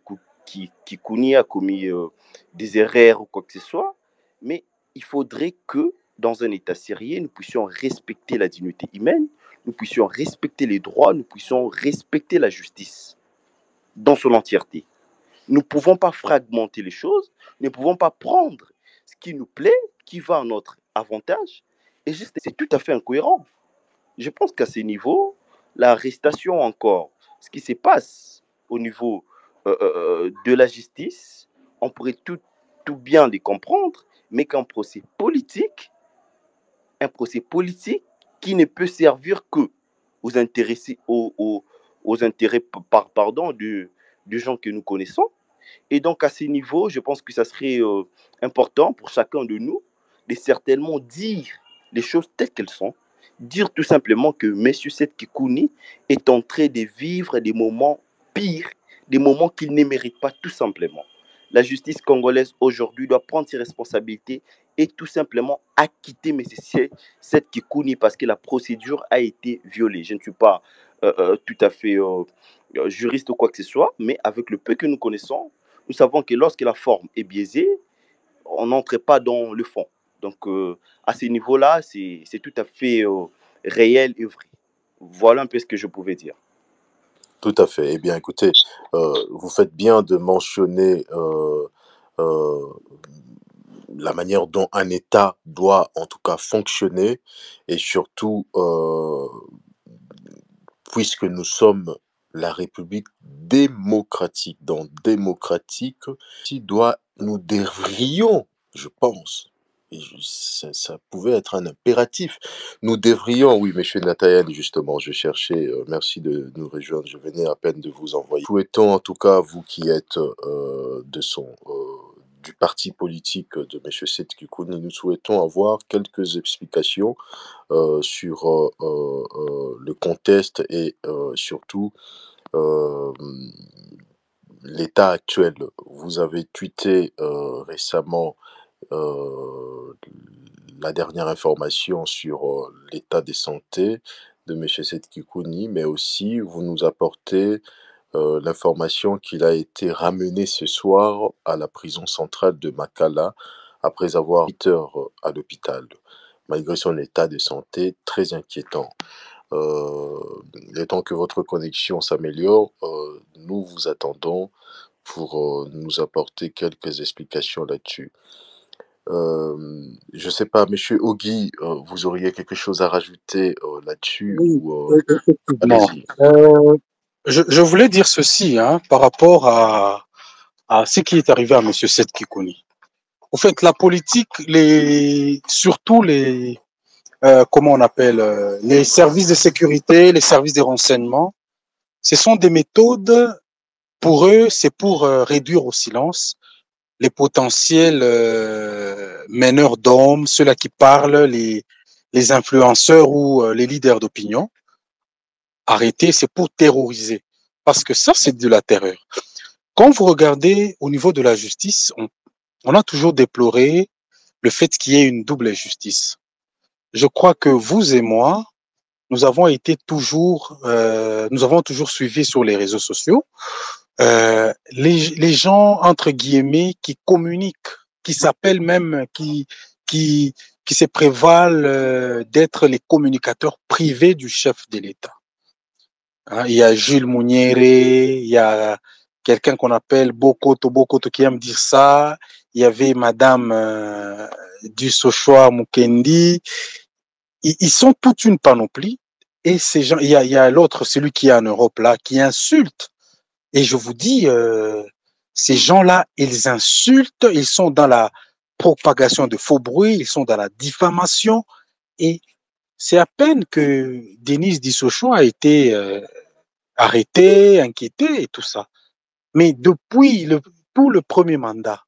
Kouni a commis euh, des erreurs ou quoi que ce soit, mais il faudrait que, dans un État sérieux, nous puissions respecter la dignité humaine, nous puissions respecter les droits, nous puissions respecter la justice dans son entièreté. Nous ne pouvons pas fragmenter les choses, nous ne pouvons pas prendre ce qui nous plaît, qui va à notre avantage, et juste, c'est tout à fait incohérent. Je pense qu'à ce niveau, l'arrestation encore, ce qui se passe au niveau euh, euh, de la justice, on pourrait tout, tout bien les comprendre, mais qu'un procès politique, un procès politique qui ne peut servir que aux, intéressés, aux, aux, aux intérêts par, pardon, de, de gens que nous connaissons. Et donc, à ce niveau, je pense que ça serait euh, important pour chacun de nous de certainement dire les choses telles qu'elles sont. Dire tout simplement que M. Seth Kouni est en train de vivre des moments pires, des moments qu'il ne mérite pas tout simplement. La justice congolaise aujourd'hui doit prendre ses responsabilités et tout simplement acquitter M. Seth Kouni parce que la procédure a été violée. Je ne suis pas euh, euh, tout à fait euh, juriste ou quoi que ce soit, mais avec le peu que nous connaissons, nous savons que lorsque la forme est biaisée, on n'entrait pas dans le fond. Donc, euh, à ce niveau-là, c'est tout à fait euh, réel et vrai. Voilà un peu ce que je pouvais dire. Tout à fait. Eh bien, écoutez, euh, vous faites bien de mentionner euh, euh, la manière dont un État doit, en tout cas, fonctionner, et surtout, euh, puisque nous sommes la République démocratique, donc démocratique, qui doit, nous devrions, je pense, et je- ça, ça pouvait être un impératif, nous devrions, oui, monsieur Nathalie, justement, je cherchais, euh, merci de nous rejoindre, je venais à peine de vous envoyer. Souhaitons, en tout cas, vous qui êtes euh, de son, euh, du parti politique de monsieur Seth Kikouni, nous souhaitons avoir quelques explications euh, sur euh, euh, euh, le contexte et euh, surtout euh, l'état actuel. Vous avez tweeté euh, récemment euh, la dernière information sur euh, l'état de santé de M. Seth Kikouni, mais aussi vous nous apportez euh, l'information qu'il a été ramené ce soir à la prison centrale de Makala après avoir huit heures à l'hôpital, malgré son état de santé très inquiétant. Euh, le temps que votre connexion s'améliore, euh, nous vous attendons pour euh, nous apporter quelques explications là-dessus. Euh, je sais pas, monsieur Ogui, euh, vous auriez quelque chose à rajouter euh, là-dessus Oui, ou euh, e- effectivement. allez-y. Euh, je, je voulais dire ceci hein, par rapport à, à ce qui est arrivé à M. Seth Kikouni. En fait, la politique, les, surtout les, euh, comment on appelle, euh, les services de sécurité, les services de renseignement, ce sont des méthodes, pour eux, c'est pour euh, réduire au silence les potentiels euh, meneurs d'hommes, ceux-là qui parlent, les, les influenceurs ou euh, les leaders d'opinion. Arrêter, c'est pour terroriser. Parce que ça, c'est de la terreur. Quand vous regardez au niveau de la justice, on, on a toujours déploré le fait qu'il y ait une double justice. Je crois que vous et moi, nous avons été toujours, euh, nous avons toujours suivi sur les réseaux sociaux euh, les, les gens entre guillemets qui communiquent, qui s'appellent même, qui qui qui se prévalent euh, d'être les communicateurs privés du chef de l'État. Hein, il y a Jules Mouniéré, il y a quelqu'un qu'on appelle Bokoto Bokoto qui aime dire ça. Il y avait Madame euh, Dussochoa Mukendi. Ils, ils sont toute une panoplie. Et ces gens, il y a, il y a l'autre, celui qui est en Europe là, qui insulte. Et je vous dis, euh, ces gens-là, ils insultent, ils sont dans la propagation de faux bruits, ils sont dans la diffamation. Et c'est à peine que Denis Dissaucho a été euh, arrêté, inquiété et tout ça. Mais depuis le, tout le premier mandat,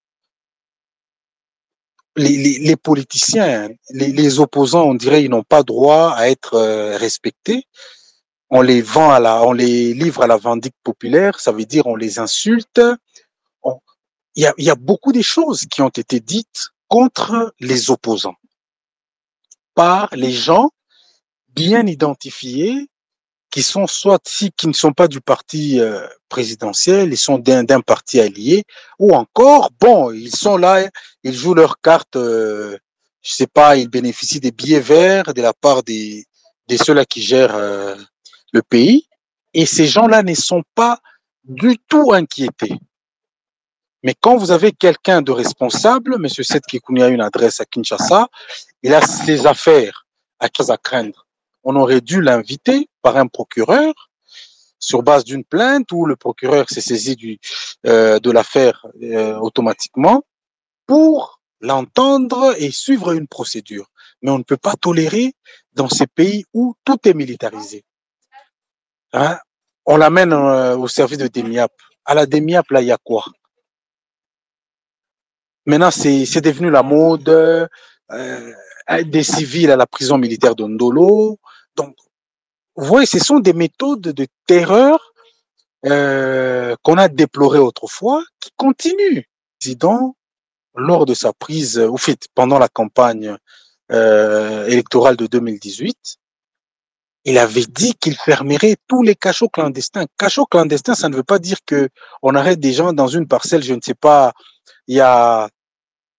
les, les, les politiciens, les, les opposants, on dirait, ils n'ont pas droit à être euh, respectés. On les vend à la, on les livre à la vindicte populaire, ça veut dire on les insulte. On, il y a, il y a beaucoup de choses qui ont été dites contre les opposants par les gens bien identifiés qui sont soit si qui ne sont pas du parti euh, présidentiel, ils sont d'un d'un parti allié, ou encore, bon, ils sont là, ils jouent leur carte, euh, je sais pas, ils bénéficient des billets verts de la part des, des ceux-là qui gèrent euh, le pays, et ces gens-là ne sont pas du tout inquiétés. Mais quand vous avez quelqu'un de responsable, M. Seth Kikouni a une adresse à Kinshasa, il a ses affaires à craindre. On aurait dû l'inviter par un procureur sur base d'une plainte où le procureur s'est saisi du, euh, de l'affaire euh, automatiquement pour l'entendre et suivre une procédure. Mais on ne peut pas tolérer dans ces pays où tout est militarisé. Hein? On l'amène euh, au service de DEMIAP. À la DEMIAP, là, il y a quoi? Maintenant, c'est devenu la mode, euh, des civils à la prison militaire de Ndolo. Donc, vous voyez, ce sont des méthodes de terreur euh, qu'on a déplorées autrefois, qui continuent. Le président, lors de sa prise, ou fait, pendant la campagne euh, électorale de deux mille dix-huit, il avait dit qu'il fermerait tous les cachots clandestins. Cachots clandestins, ça ne veut pas dire que on arrête des gens dans une parcelle, je ne sais pas, il y a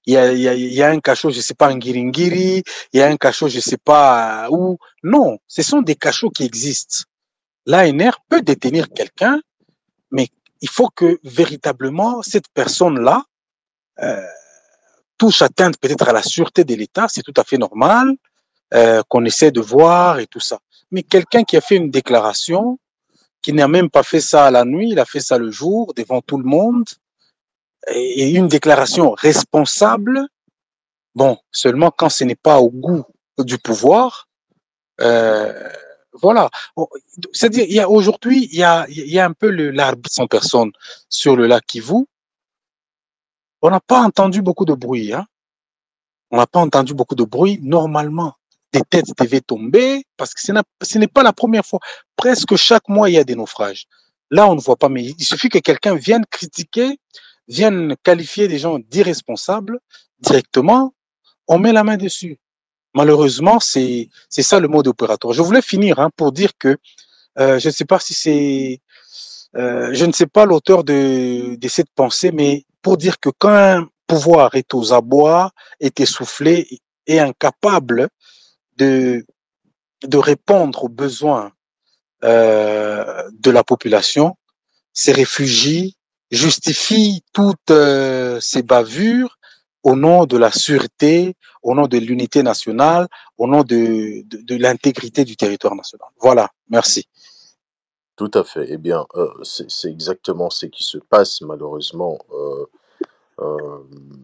il y a, il y a, il y a un cachot, je sais pas, en Giringiri, il y a un cachot, je sais pas où. Non, ce sont des cachots qui existent. L'A N R peut détenir quelqu'un, mais il faut que véritablement cette personne-là euh, touche atteinte peut-être à la sûreté de l'État, c'est tout à fait normal, euh, qu'on essaie de voir et tout ça. Mais quelqu'un qui a fait une déclaration, qui n'a même pas fait ça la nuit, il a fait ça le jour, devant tout le monde, et une déclaration responsable, bon, seulement quand ce n'est pas au goût du pouvoir, euh, voilà. C'est-à-dire, il y a aujourd'hui, il y a, il y a un peu l'arbitre sans personne sur le lac Kivu. On n'a pas entendu beaucoup de bruit, hein. On n'a pas entendu beaucoup de bruit. Normalement, des têtes devaient tomber parce que ce n'est pas la première fois. Presque chaque mois, il y a des naufrages. Là, on ne voit pas, mais il suffit que quelqu'un vienne critiquer, vienne qualifier des gens d'irresponsables directement, on met la main dessus. Malheureusement, c'est c'est ça le mode opératoire. Je voulais finir hein, pour dire que euh, je ne sais pas si c'est, euh, je ne sais pas l'auteur de, de cette pensée, mais pour dire que quand un pouvoir est aux abois, est essoufflé, est incapable de de répondre aux besoins euh, de la population, ces réfugiés justifient toutes euh, ces bavures au nom de la sûreté, au nom de l'unité nationale, au nom de, de, de l'intégrité du territoire national. Voilà, merci. Tout à fait. Eh bien, euh, c'est exactement ce qui se passe malheureusement. Euh, euh,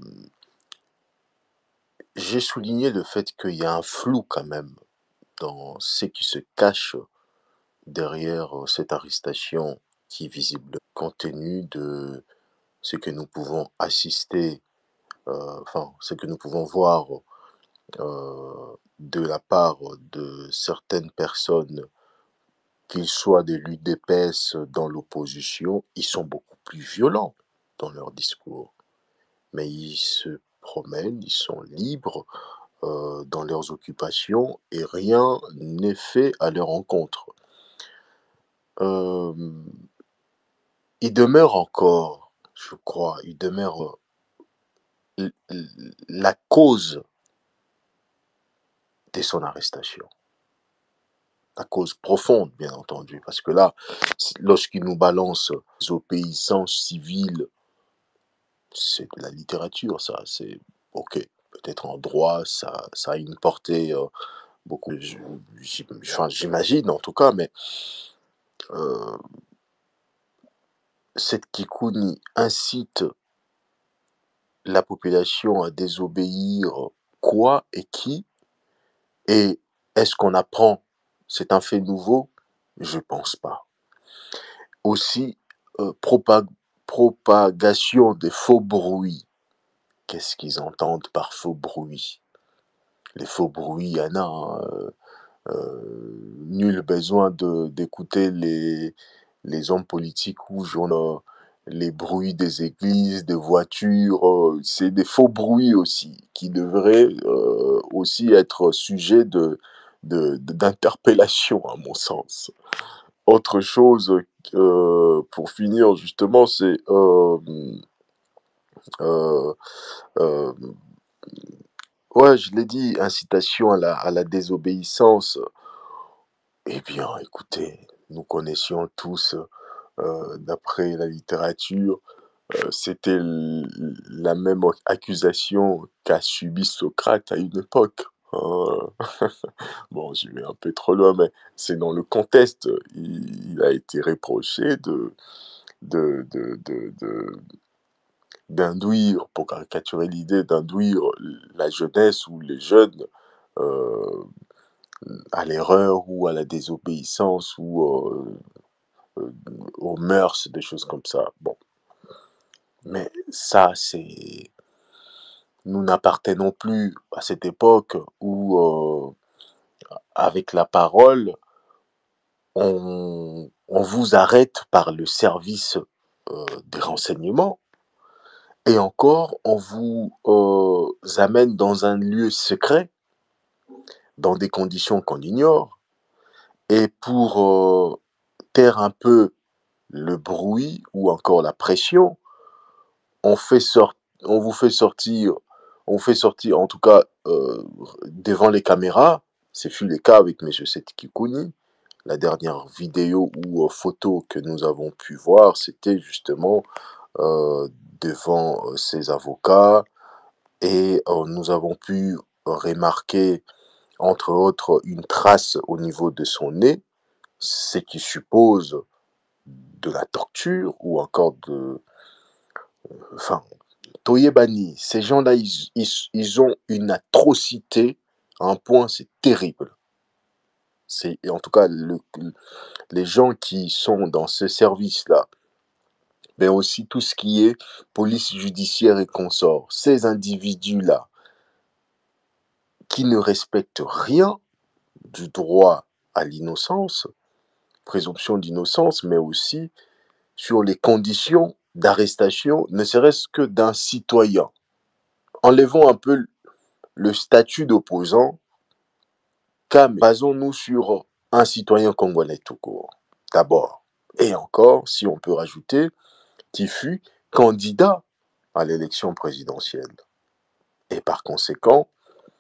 J'ai souligné le fait qu'il y a un flou quand même dans ce qui se cache derrière cette arrestation qui visible compte tenu de ce que nous pouvons assister, euh, enfin ce que nous pouvons voir euh, de la part de certaines personnes, qu'ils soient de l'U D P S dans l'opposition, ils sont beaucoup plus violents dans leur discours. Mais ils se promènent, ils sont libres euh, dans leurs occupations et rien n'est fait à leur encontre. Euh, il demeure encore, je crois, il demeure euh, la cause de son arrestation. La cause profonde, bien entendu, parce que là, lorsqu'il nous balance les obéissances civiles, c'est de la littérature, ça, c'est ok. Peut-être en droit, ça, ça a une portée euh, beaucoup, enfin, j'imagine en tout cas, mais euh, cette Kikuni incite la population à désobéir quoi et qui? Et est-ce qu'on apprend? C'est un fait nouveau? Je pense pas. Aussi, euh, propag propagation des faux bruits. Qu'est-ce qu'ils entendent par faux bruits? Les faux bruits, il y en a. Hein, euh, euh, nul besoin de d'écouter les, les hommes politiques où j'en ai les bruits des églises, des voitures, euh, c'est des faux bruits aussi qui devraient euh, aussi être sujets de, de, de- d'interpellation à mon sens. Autre chose, euh, pour finir justement, c'est euh, euh, euh, ouais, je l'ai dit, incitation à la, à la désobéissance. Eh bien, écoutez, nous connaissions tous, euh, d'après la littérature, euh, c'était l- la même accusation qu'a subi Socrate à une époque. Hein. Bon, je vais un peu trop loin, mais c'est dans le contexte. Il, il a été reproché de, de, de, de, de- d'induire, pour caricaturer l'idée, d'induire la jeunesse ou les jeunes euh, à l'erreur ou à la désobéissance ou euh, euh, aux mœurs, des choses comme ça. Bon, mais ça, c'est... Nous n'appartenons plus à cette époque où, euh, avec la parole, on, on vous arrête par le service euh, des renseignements et encore, on vous euh, amène dans un lieu secret, dans des conditions qu'on ignore, et pour euh, taire un peu le bruit ou encore la pression, on, fait sort- on vous fait sortir on fait sortir, en tout cas, euh, devant les caméras, ce fut le cas avec M. Setikikuni. La dernière vidéo ou euh, photo que nous avons pu voir, c'était justement euh, devant euh, ses avocats et euh, nous avons pu remarquer, entre autres, une trace au niveau de son nez, ce qui suppose de la torture ou encore de... Enfin, Toyebani, ces gens-là, ils, ils, ils ont une atrocité à un point, c'est terrible. C'est, en tout cas, le, les gens qui sont dans ce service-là, mais aussi tout ce qui est police judiciaire et consorts, ces individus-là, qui ne respectent rien du droit à l'innocence, présomption d'innocence, mais aussi sur les conditions d'arrestation, ne serait-ce que d'un citoyen. Enlevons un peu le statut d'opposant, car basons-nous sur un citoyen congolais tout court, d'abord. Et encore, si on peut rajouter, qui fut candidat à l'élection présidentielle. Et par conséquent,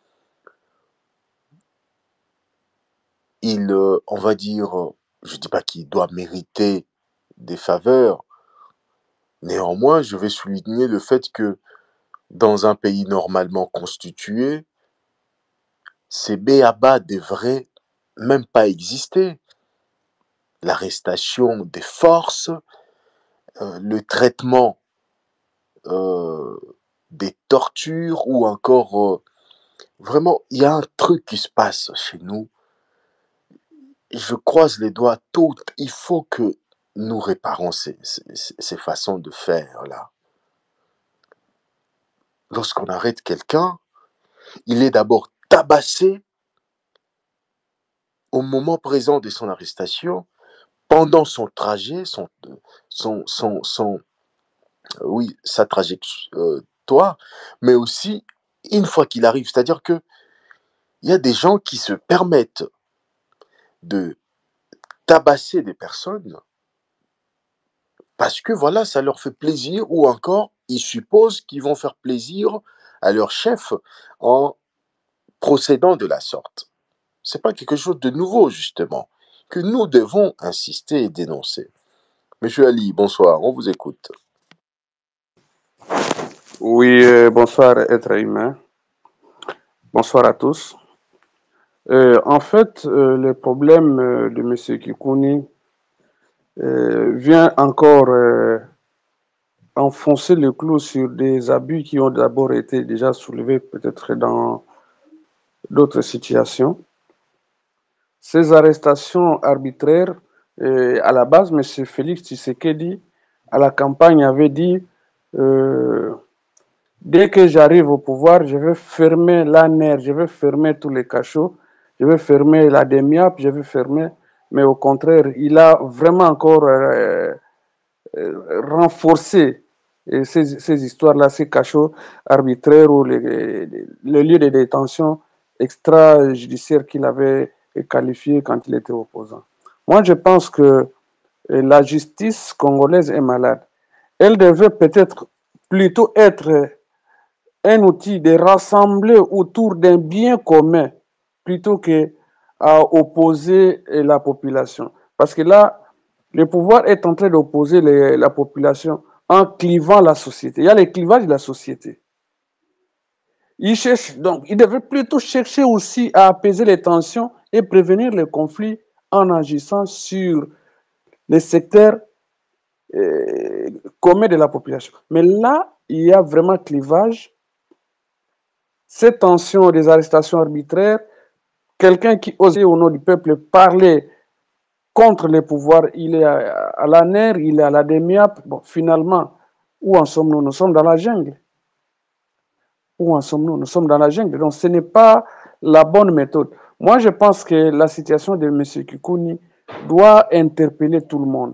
il, euh, on va dire, je ne dis pas qu'il doit mériter des faveurs, néanmoins, je vais souligner le fait que dans un pays normalement constitué, ces b.a.-ba devraient même pas exister. L'arrestation des forces, euh, le traitement euh, des tortures ou encore... Euh, vraiment, il y a un truc qui se passe chez nous. Je croise les doigts, tôt, il faut que nous réparons ces, ces, ces façons de faire là. Lorsqu'on arrête quelqu'un, il est d'abord tabassé au moment présent de son arrestation, pendant son trajet, son, son, son, son oui, sa trajectoire, mais aussi une fois qu'il arrive. C'est-à-dire que il y a des gens qui se permettent de tabasser des personnes parce que voilà, ça leur fait plaisir, ou encore ils supposent qu'ils vont faire plaisir à leur chef en procédant de la sorte. C'est pas quelque chose de nouveau, justement, que nous devons insister et dénoncer. Monsieur Ali, bonsoir, on vous écoute. Oui, euh, bonsoir, être humain. Bonsoir à tous. Euh, en fait, euh, le problème euh, de M. Kikouni euh, vient encore euh, enfoncer le clou sur des abus qui ont d'abord été déjà soulevés peut-être dans d'autres situations. Ces arrestations arbitraires, euh, à la base, M. Félix Tshisekedi, à la campagne, avait dit euh, dès que j'arrive au pouvoir, je vais fermer l'A N R, je vais fermer tous les cachots, je vais fermer la DEMIAP, je vais fermer. Mais au contraire, il a vraiment encore euh, euh, renforcé euh, ces, ces histoires-là, ces cachots arbitraires ou les, les, les lieux de détention extrajudiciaires qu'il avait qualifiés quand il était opposant. Moi, je pense que euh, la justice congolaise est malade. Elle devait peut-être plutôt être un outil de rassembler autour d'un bien commun plutôt que à opposer la population. Parce que là, le pouvoir est en train d'opposer la population en clivant la société. Il y a le clivage de la société. Il cherche, donc, il devrait plutôt chercher aussi à apaiser les tensions et prévenir les conflits en agissant sur les secteurs euh, communs de la population. Mais là, il y a vraiment clivage. Cette tension des arrestations arbitraires, quelqu'un qui osait au nom du peuple parler contre les pouvoirs, il est à, à l'A N R, il est à la DEMIAP. Bon, finalement, où en sommes-nous? Nous sommes dans la jungle. Où en sommes-nous? Nous sommes dans la jungle. Donc, ce n'est pas la bonne méthode. Moi, je pense que la situation de M. Kikouni doit interpeller tout le monde.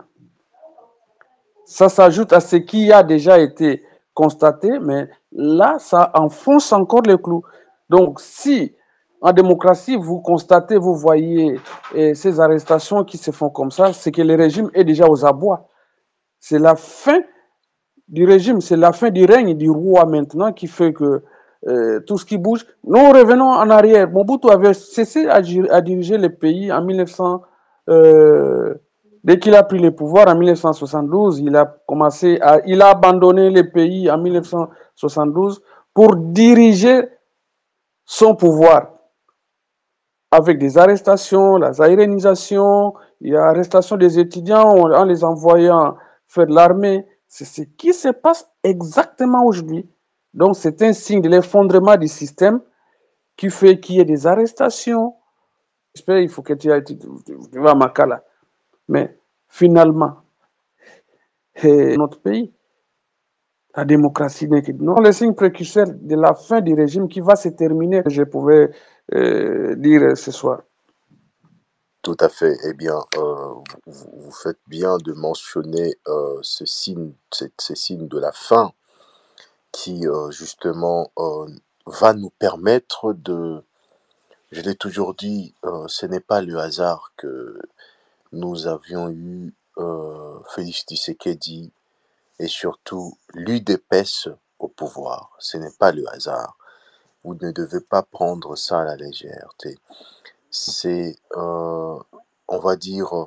Ça s'ajoute à ce qui a déjà été constaté, mais là, ça enfonce encore le clou. Donc, si en démocratie, vous constatez, vous voyez eh, ces arrestations qui se font comme ça, c'est que le régime est déjà aux abois. C'est la fin du régime, c'est la fin du règne du roi maintenant qui fait que euh, tout ce qui bouge. Nous revenons en arrière. Mobutu avait cessé à, à diriger le pays en mille neuf cents. Euh, dès qu'il a pris le pouvoir en mille neuf cent soixante-douze, il a commencé à, il a abandonné le pays en mille neuf cent soixante-douze pour diriger son pouvoir avec des arrestations, la zaïrénisation, il y a arrestation des étudiants en les envoyant faire de l'armée. C'est ce qui se passe exactement aujourd'hui. Donc, c'est un signe de l'effondrement du système qui fait qu'il y ait des arrestations. J'espère qu'il faut que tu, tu, tu vas à Makala. Mais finalement, notre pays, la démocratie n'est que non, le signe précurseur de la fin du régime qui va se terminer, je pouvais euh, dire ce soir. Tout à fait. Eh bien, euh, vous, vous faites bien de mentionner euh, ce signe, ces, ces signes de la fin qui, euh, justement, euh, va nous permettre de... Je l'ai toujours dit, euh, ce n'est pas le hasard que nous avions eu euh, Félix Tshisekedi et surtout l'U D P S au pouvoir. Ce n'est pas le hasard. Vous ne devez pas prendre ça à la légèreté. C'est, euh, on va dire,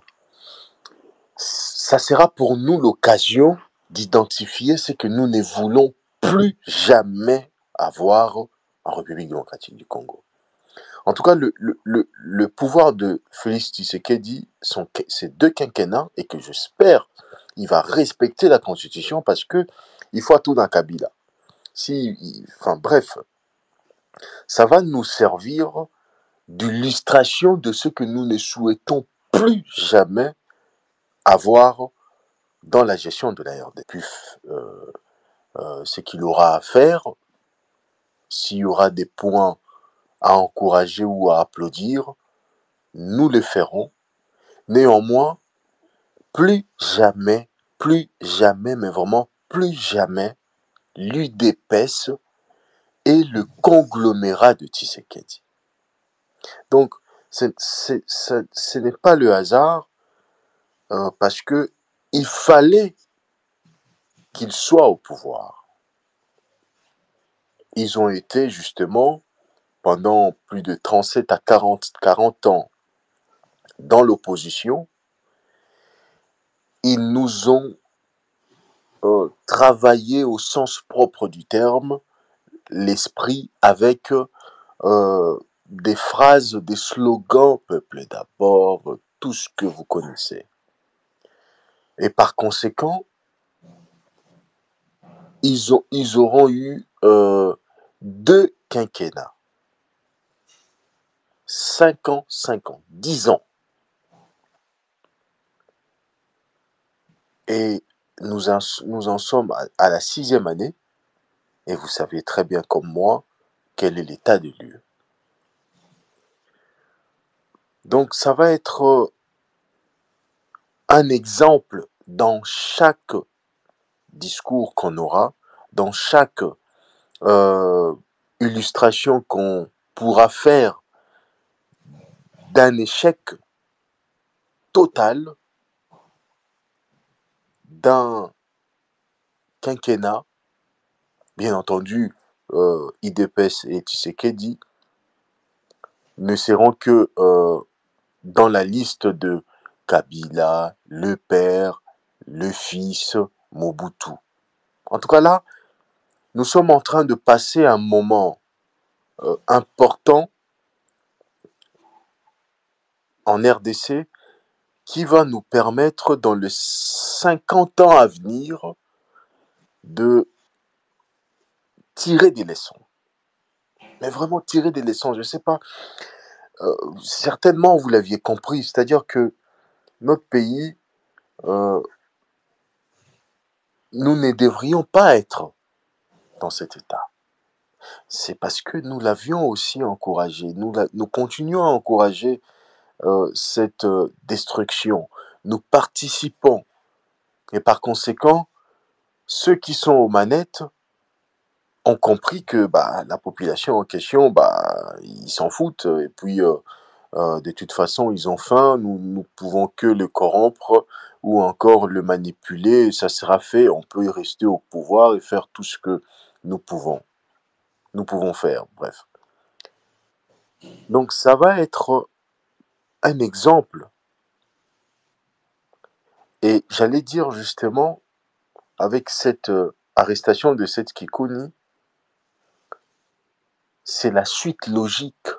ça sera pour nous l'occasion d'identifier ce que nous ne voulons plus jamais avoir en République démocratique du Congo. En tout cas, le, le, le, le pouvoir de Félix Tshisekedi, son, ses deux quinquennats, et que j'espère il va respecter la Constitution parce que il faut tout dans Kabila. Si, il, enfin bref, ça va nous servir d'illustration de ce que nous ne souhaitons plus jamais avoir dans la gestion de la R D. Puis, euh, euh, ce qu'il aura à faire, s'il y aura des points à encourager ou à applaudir, nous le ferons. Néanmoins, plus jamais, plus jamais, mais vraiment plus jamais, l'U D P S et le conglomérat de Tshisekedi. Donc, c'est, c'est, c'est, ce n'est pas le hasard, euh, parce que il fallait qu'ils soient au pouvoir. Ils ont été justement, pendant plus de trente-sept à quarante, quarante ans, dans l'opposition. Ils nous ont euh, travaillé au sens propre du terme, l'esprit avec euh, des phrases, des slogans, peuple d'abord, tout ce que vous connaissez. Et par conséquent, ils, ont, ils auront eu euh, deux quinquennats. Cinq ans, cinq ans, dix ans. Et nous en, nous en sommes à, à la sixième année. Et vous savez très bien comme moi quel est l'état des lieux. Donc ça va être un exemple dans chaque discours qu'on aura, dans chaque euh, illustration qu'on pourra faire d'un échec total d'un quinquennat. Bien entendu, euh, I D P S et Tshisekedi ne seront que euh, dans la liste de Kabila, le père, le fils, Mobutu. En tout cas là, nous sommes en train de passer un moment euh, important en R D C qui va nous permettre dans les cinquante ans à venir de tirer des leçons. Mais vraiment tirer des leçons, je ne sais pas, euh, certainement vous l'aviez compris, c'est-à-dire que notre pays, euh, nous ne devrions pas être dans cet état. C'est parce que nous l'avions aussi encouragé, nous, la, nous continuons à encourager euh, cette euh, destruction. Nous participons et par conséquent, ceux qui sont aux manettes ont compris que bah, la population en question, bah, ils s'en foutent et puis euh, euh, de toute façon ils ont faim, nous ne pouvons que le corrompre ou encore le manipuler, ça sera fait, on peut y rester au pouvoir et faire tout ce que nous pouvons. nous pouvons faire, bref. Donc ça va être un exemple. Et j'allais dire justement, avec cette euh, arrestation de Seth Kikuni, c'est la suite logique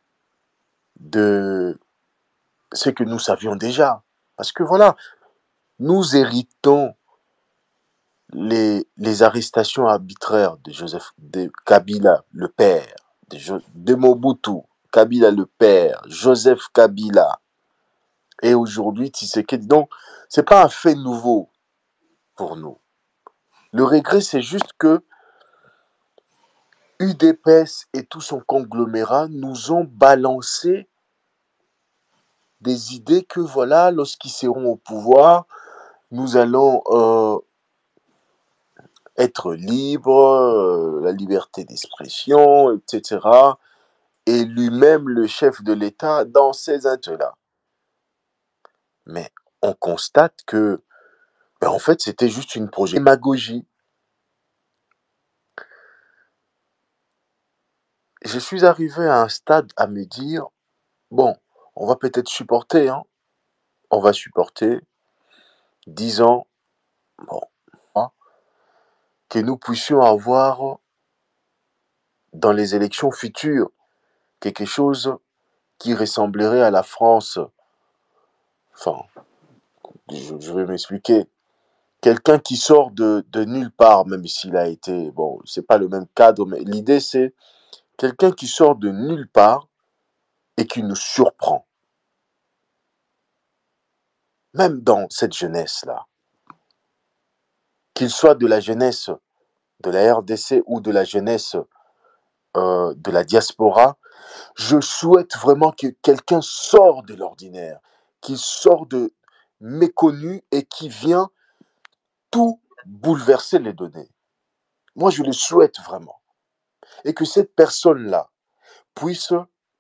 de ce que nous savions déjà. Parce que voilà, nous héritons les, les arrestations arbitraires de Joseph de Kabila, le père, de, jo, de Mobutu, Kabila le père, Joseph Kabila, et aujourd'hui Tshisekedi. Donc, c'est pas un fait nouveau pour nous. Le regret, c'est juste que U D P S et tout son conglomérat nous ont balancé des idées que voilà, lorsqu'ils seront au pouvoir, nous allons euh, être libres, euh, la liberté d'expression, et cetera. Et lui-même, le chef de l'État, dans ces intérêts-là. Mais on constate que, ben en fait, c'était juste une projet démagogie. Je suis arrivé à un stade à me dire, bon, on va peut-être supporter, hein. On va supporter dix ans, bon, hein, que nous puissions avoir dans les élections futures quelque chose qui ressemblerait à la France. Enfin, je, je vais m'expliquer. Quelqu'un qui sort de, de nulle part, même s'il a été, bon, c'est pas le même cadre, mais l'idée c'est quelqu'un qui sort de nulle part et qui nous surprend. Même dans cette jeunesse-là, qu'il soit de la jeunesse de la R D C ou de la jeunesse euh, de la diaspora, je souhaite vraiment que quelqu'un sorte de l'ordinaire, qu'il sort de méconnu et qui vient tout bouleverser les données. Moi, je le souhaite vraiment. Et que cette personne-là puisse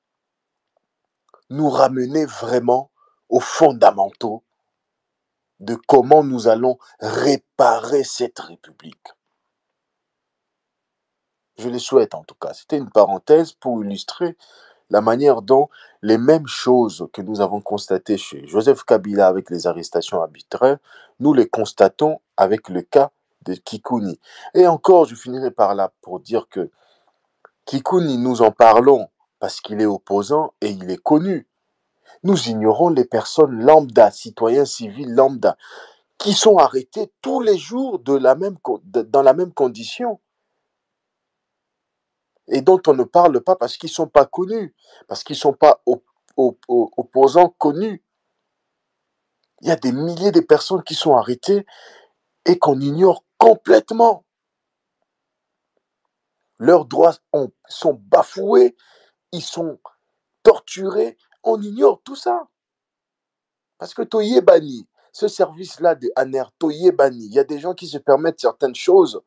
nous ramener vraiment aux fondamentaux de comment nous allons réparer cette République. Je le souhaite en tout cas. C'était une parenthèse pour illustrer la manière dont les mêmes choses que nous avons constatées chez Joseph Kabila avec les arrestations arbitraires, nous les constatons avec le cas de Kikuni. Et encore, je finirai par là pour dire que Kikuni, nous en parlons parce qu'il est opposant et il est connu. Nous ignorons les personnes lambda, citoyens civils lambda, qui sont arrêtés tous les jours de la même, dans la même condition. Et dont on ne parle pas parce qu'ils ne sont pas connus, parce qu'ils ne sont pas op- op- op- opposants connus. Il y a des milliers de personnes qui sont arrêtées et qu'on ignore complètement. Leurs droits ont, sont bafoués, ils sont torturés, on ignore tout ça. Parce que Toye banni, ce service-là de Aner, Toye banni, il y a des gens qui se permettent certaines choses,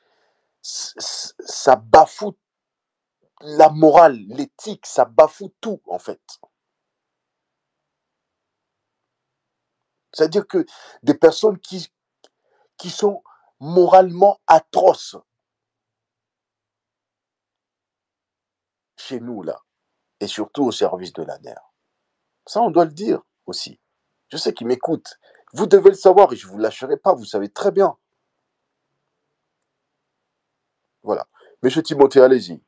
ça bafoue la morale, l'éthique, ça bafoue tout en fait. C'est-à-dire que des personnes qui, qui sont moralement atroces chez nous là, et surtout au service de l'A N E R. Ça, on doit le dire aussi. Je sais qu'ils m'écoutent. Vous devez le savoir et je ne vous lâcherai pas, vous savez très bien. Voilà. Monsieur Timothée, allez-y.